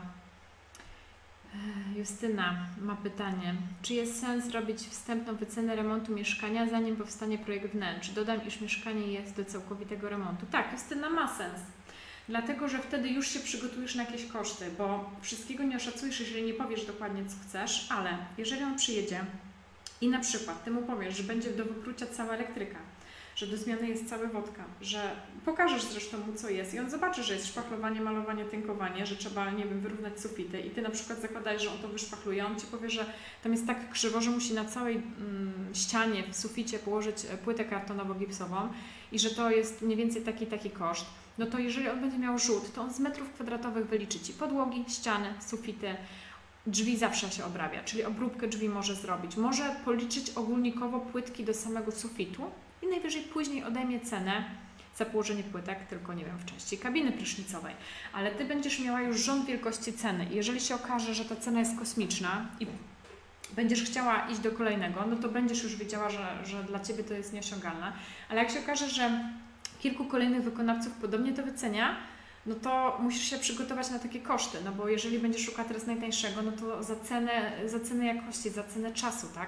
Justyna ma pytanie. Czy jest sens robić wstępną wycenę remontu mieszkania, zanim powstanie projekt wnętrz? Dodam, iż mieszkanie jest do całkowitego remontu. Tak, Justyna, ma sens. Dlatego, że wtedy już się przygotujesz na jakieś koszty, bo wszystkiego nie oszacujesz, jeżeli nie powiesz dokładnie, co chcesz, ale jeżeli on przyjedzie i na przykład Ty mu powiesz, że będzie do wykrucia cała elektryka, że do zmiany jest cała wodka, że pokażesz zresztą mu, co jest i on zobaczy, że jest szpachlowanie, malowanie, tynkowanie, że trzeba, nie wiem, wyrównać sufity i Ty na przykład zakładajesz, że on to wyszpachluje, on Ci powie, że tam jest tak krzywo, że musi na całej mm, ścianie, w suficie położyć płytę kartonowo-gipsową i że to jest mniej więcej taki, taki koszt. No to jeżeli on będzie miał rzut, to on z metrów kwadratowych wyliczy Ci podłogi, ściany, sufity, drzwi zawsze się obrabia, czyli obróbkę drzwi może zrobić. Może policzyć ogólnikowo płytki do samego sufitu i najwyżej później odejmie cenę za położenie płytek, tylko nie wiem, w części kabiny prysznicowej. Ale Ty będziesz miała już rząd wielkości ceny i jeżeli się okaże, że ta cena jest kosmiczna i będziesz chciała iść do kolejnego, no to będziesz już wiedziała, że, że dla Ciebie to jest nieosiągalne. Ale jak się okaże, że kilku kolejnych wykonawców podobnie to wycenia, no to musisz się przygotować na takie koszty, no bo jeżeli będziesz szukała teraz najtańszego, no to za cenę, za cenę jakości, za cenę czasu, tak?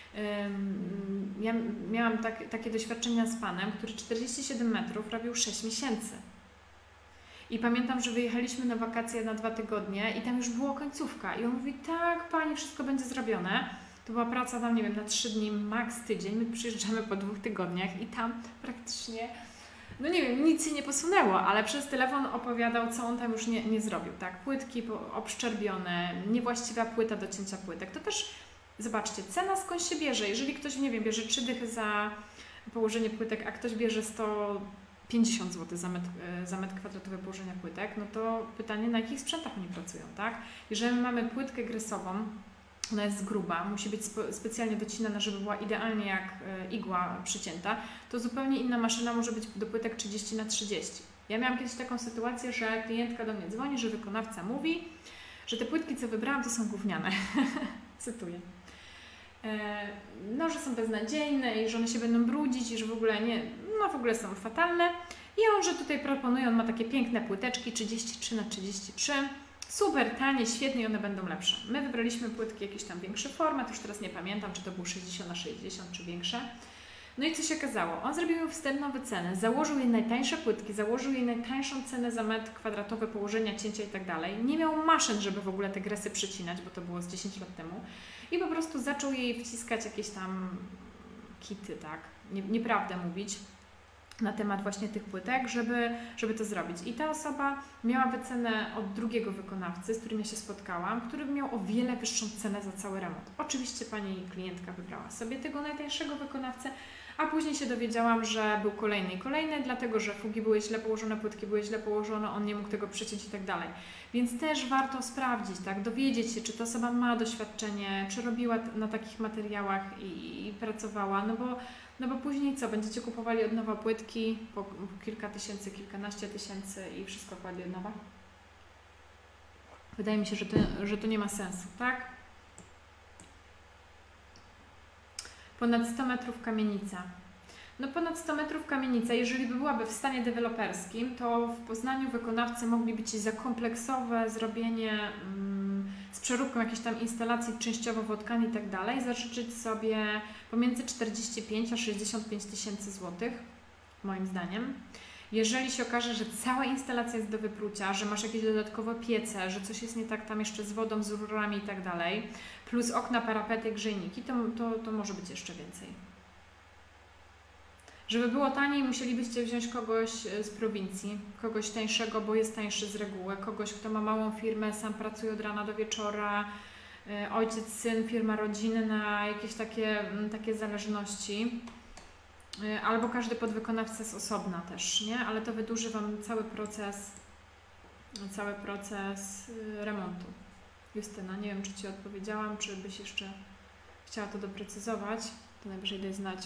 Ym, ja miałam tak, takie doświadczenia z panem, który czterdzieści siedem metrów robił sześć miesięcy. I pamiętam, że wyjechaliśmy na wakacje na dwa tygodnie i tam już była końcówka. I on mówi, tak, pani, wszystko będzie zrobione. To była praca tam, nie wiem, na trzy dni, maks tydzień. My przyjeżdżamy po dwóch tygodniach i tam praktycznie, no nie wiem, nic się nie posunęło, ale przez telefon opowiadał, co on tam już nie, nie zrobił, tak? Płytki obszczerbione, niewłaściwa płyta do cięcia płytek. To też, zobaczcie, cena skąd się bierze. Jeżeli ktoś, nie wiem, bierze trzy dychy za położenie płytek, a ktoś bierze sto pięćdziesiąt złotych za metr, za metr kwadratowy położenia płytek, no to pytanie, na jakich sprzętach oni pracują, tak? Jeżeli mamy płytkę gresową, ona jest gruba, musi być spe specjalnie docinana, żeby była idealnie jak y, igła przycięta, to zupełnie inna maszyna może być do płytek trzydzieści na trzydzieści. Ja miałam kiedyś taką sytuację, że klientka do mnie dzwoni, że wykonawca mówi, że te płytki, co wybrałam, to są gówniane. Cytuję. E, no, że są beznadziejne i że one się będą brudzić i że w ogóle nie, no w ogóle są fatalne. I on, że tutaj proponuje, on ma takie piękne płyteczki trzydzieści trzy na trzydzieści trzy, super, tanie, świetnie i one będą lepsze. My wybraliśmy płytki jakiś tam większy format, już teraz nie pamiętam, czy to był sześćdziesiąt na sześćdziesiąt, czy większe. No i co się okazało? On zrobił wstępną wycenę, założył jej najtańsze płytki, założył jej najtańszą cenę za metr kwadratowy, położenia, cięcia i tak dalej. Nie miał maszyn, żeby w ogóle te gresy przycinać, bo to było z dziesięć lat temu. I po prostu zaczął jej wciskać jakieś tam kity, tak? Nie, nieprawdę mówić na temat właśnie tych płytek, żeby, żeby to zrobić. I ta osoba miała wycenę od drugiego wykonawcy, z którym ja się spotkałam, który miał o wiele wyższą cenę za cały remont. Oczywiście pani klientka wybrała sobie tego najtańszego wykonawcę, a później się dowiedziałam, że był kolejny i kolejny, dlatego że fugi były źle położone, płytki były źle położone, on nie mógł tego przyciąć i tak dalej. Więc też warto sprawdzić, tak, dowiedzieć się, czy ta osoba ma doświadczenie, czy robiła na takich materiałach i, i pracowała, no bo, no bo później co, będziecie kupowali od nowa płytki po kilka tysięcy, kilkanaście tysięcy i wszystko kładli od nowa? Wydaje mi się, że to, że to nie ma sensu, tak? Ponad sto metrów kamienica. No ponad sto metrów kamienica, jeżeli by byłaby w stanie deweloperskim, to w Poznaniu wykonawcy mogliby Ci za kompleksowe zrobienie mm, z przeróbką jakiejś tam instalacji częściowo wodkani i tak dalej, zażyczyć sobie pomiędzy czterdzieści pięć a sześćdziesiąt pięć tysięcy złotych, moim zdaniem. Jeżeli się okaże, że cała instalacja jest do wyprucia, że masz jakieś dodatkowe piece, że coś jest nie tak tam jeszcze z wodą, z rurami i tak dalej, plus okna, parapety, grzejniki, to, to, to może być jeszcze więcej. Żeby było taniej, musielibyście wziąć kogoś z prowincji, kogoś tańszego, bo jest tańszy z reguły, kogoś, kto ma małą firmę, sam pracuje od rana do wieczora, ojciec, syn, firma rodzinna, jakieś takie, takie zależności. Albo każdy podwykonawca jest osobna też, nie? Ale to wydłuży Wam cały proces, cały proces remontu. Justyna, nie wiem, czy Ci odpowiedziałam, czy byś jeszcze chciała to doprecyzować, to najwyżej daj znać.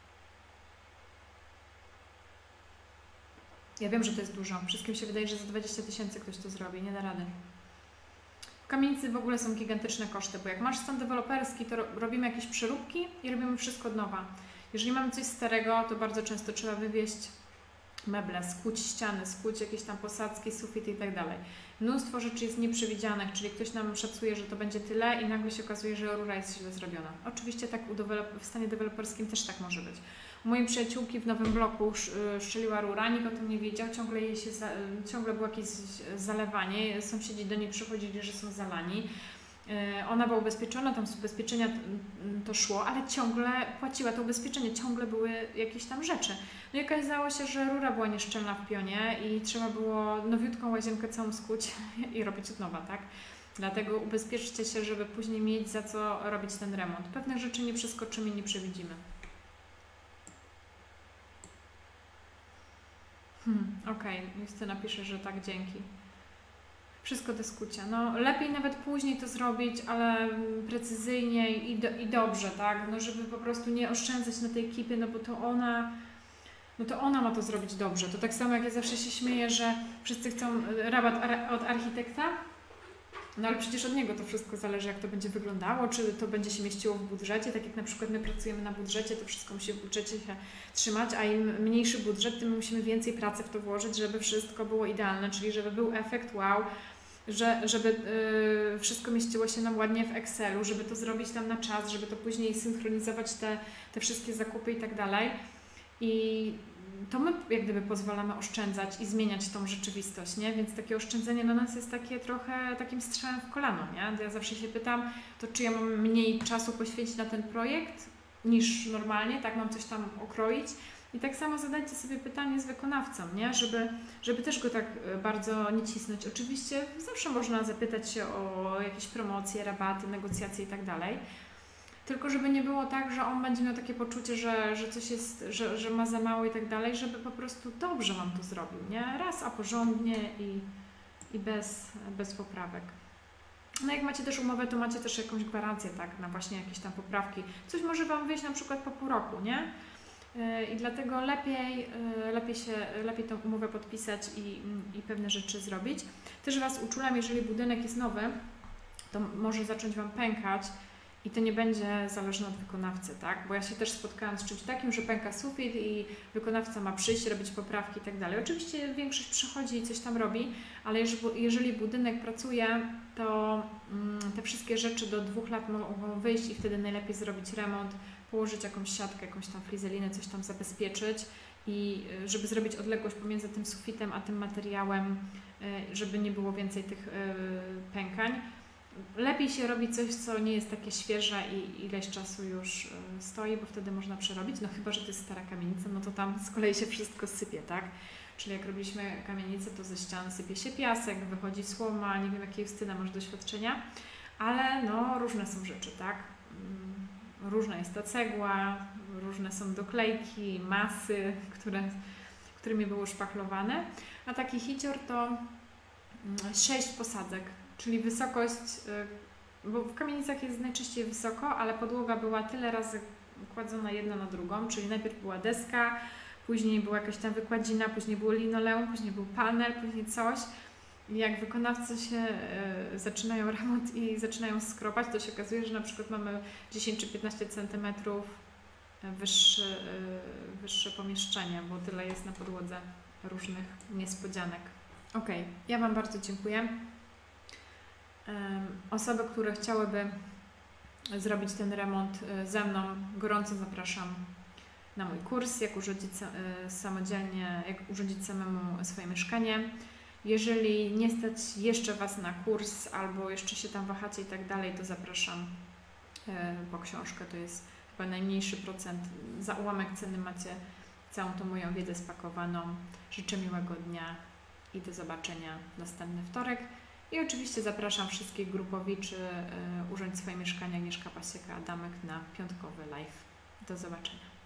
Ja wiem, że to jest dużo. Wszystkim się wydaje, że za dwadzieścia tysięcy ktoś to zrobi, nie da rady. W kamienicy w ogóle są gigantyczne koszty, bo jak masz stan deweloperski, to robimy jakieś przeróbki i robimy wszystko od nowa. Jeżeli mamy coś starego, to bardzo często trzeba wywieźć meble, skuć ściany, skuć jakieś tam posadzki, sufity i tak dalej. Mnóstwo rzeczy jest nieprzewidzianych, czyli ktoś nam szacuje, że to będzie tyle i nagle się okazuje, że rura jest źle zrobiona. Oczywiście tak u w stanie deweloperskim też tak może być. U mojej przyjaciółki w nowym bloku szczeliła rura, nikt o tym nie wiedział, ciągle, jej się za, ciągle było jakieś zalewanie, sąsiedzi do niej przychodzili, że są zalani. Ona była ubezpieczona, tam z ubezpieczenia to szło, ale ciągle płaciła to ubezpieczenie, ciągle były jakieś tam rzeczy. No i okazało się, że rura była nieszczelna w pionie i trzeba było nowiutką łazienkę całą skuć i robić od nowa, tak? Dlatego ubezpieczcie się, żeby później mieć za co robić ten remont. Pewnych rzeczy nie przeskoczymy, nie przewidzimy. Hmm, Okej, okay. Justyna pisze, że tak, dzięki. Wszystko do skucia. No, lepiej nawet później to zrobić, ale precyzyjnie i, do, i dobrze, tak? No, żeby po prostu nie oszczędzać na tej ekipie, no bo to ona, no to ona ma to zrobić dobrze. To tak samo jak ja zawsze się śmieję, że wszyscy chcą rabat od architekta, no ale przecież od niego to wszystko zależy, jak to będzie wyglądało, czy to będzie się mieściło w budżecie, tak jak na przykład my pracujemy na budżecie, to wszystko musi w budżecie się trzymać, a im mniejszy budżet, tym musimy więcej pracy w to włożyć, żeby wszystko było idealne, czyli żeby był efekt wow, że, żeby yy, wszystko mieściło się nam ładnie w Excelu, żeby to zrobić tam na czas, żeby to później synchronizować te, te wszystkie zakupy i tak dalej. I to my jak gdyby pozwalamy oszczędzać i zmieniać tą rzeczywistość, nie? Więc takie oszczędzenie dla nas jest takie trochę takim strzałem w kolano, nie? Ja zawsze się pytam, to czy ja mam mniej czasu poświęcić na ten projekt niż normalnie, tak mam coś tam okroić. I tak samo zadajcie sobie pytanie z wykonawcą, nie? Żeby, żeby też go tak bardzo nie cisnąć. Oczywiście zawsze można zapytać się o jakieś promocje, rabaty, negocjacje i tak dalej. Tylko żeby nie było tak, że on będzie miał takie poczucie, że, że coś jest, że, że ma za mało i tak dalej, żeby po prostu dobrze Wam to zrobił, nie? Raz, a porządnie i, i bez, bez poprawek. No jak macie też umowę, to macie też jakąś gwarancję, tak, na właśnie jakieś tam poprawki. Coś może Wam wyjść na przykład po pół roku, nie? I dlatego lepiej, lepiej, się, lepiej tę umowę podpisać i, i pewne rzeczy zrobić. Też Was uczulam, jeżeli budynek jest nowy, to może zacząć Wam pękać I to nie będzie zależne od wykonawcy, tak? Bo ja się też spotkałam z czymś takim, że pęka sufit i wykonawca ma przyjść, robić poprawki i tak dalej. Oczywiście większość przychodzi i coś tam robi, ale jeżeli budynek pracuje, to te wszystkie rzeczy do dwóch lat mogą wyjść i wtedy najlepiej zrobić remont, położyć jakąś siatkę, jakąś tam frizelinę, coś tam zabezpieczyć i żeby zrobić odległość pomiędzy tym sufitem a tym materiałem, żeby nie było więcej tych pękań. Lepiej się robi coś, co nie jest takie świeże i ileś czasu już stoi, bo wtedy można przerobić, no chyba że to jest stara kamienica, no to tam z kolei się wszystko sypie, tak? Czyli jak robiliśmy kamienicę, to ze ścian sypie się piasek, wychodzi słoma, nie wiem jakie Justyna masz doświadczenia, ale no różne są rzeczy, tak? Różna jest ta cegła, różne są doklejki, masy, które, którymi było szpachlowane, a taki hicior to sześć posadzek, czyli wysokość, bo w kamienicach jest najczęściej wysoko, ale podłoga była tyle razy kładzona jedna na drugą, czyli najpierw była deska, później była jakaś tam wykładzina, później było linoleum, później był panel, później coś. I jak wykonawcy się y, zaczynają remont i zaczynają skrobać, to się okazuje, że na przykład mamy dziesięć czy piętnaście centymetrów wyższe, y, wyższe pomieszczenie, bo tyle jest na podłodze różnych niespodzianek. Ok, ja Wam bardzo dziękuję. Osoby, które chciałyby zrobić ten remont ze mną, gorąco zapraszam na mój kurs, jak urządzić samodzielnie, jak urządzić samemu swoje mieszkanie. Jeżeli nie stać jeszcze Was na kurs albo jeszcze się tam wahacie i tak dalej, to zapraszam po książkę. To jest chyba najmniejszy procent, za ułamek ceny macie całą tą moją wiedzę spakowaną. Życzę miłego dnia i do zobaczenia następny wtorek. I oczywiście zapraszam wszystkich grupowiczy y, Urządź swoje mieszkanie Agnieszka Pasieka-Adamek na piątkowy live. Do zobaczenia.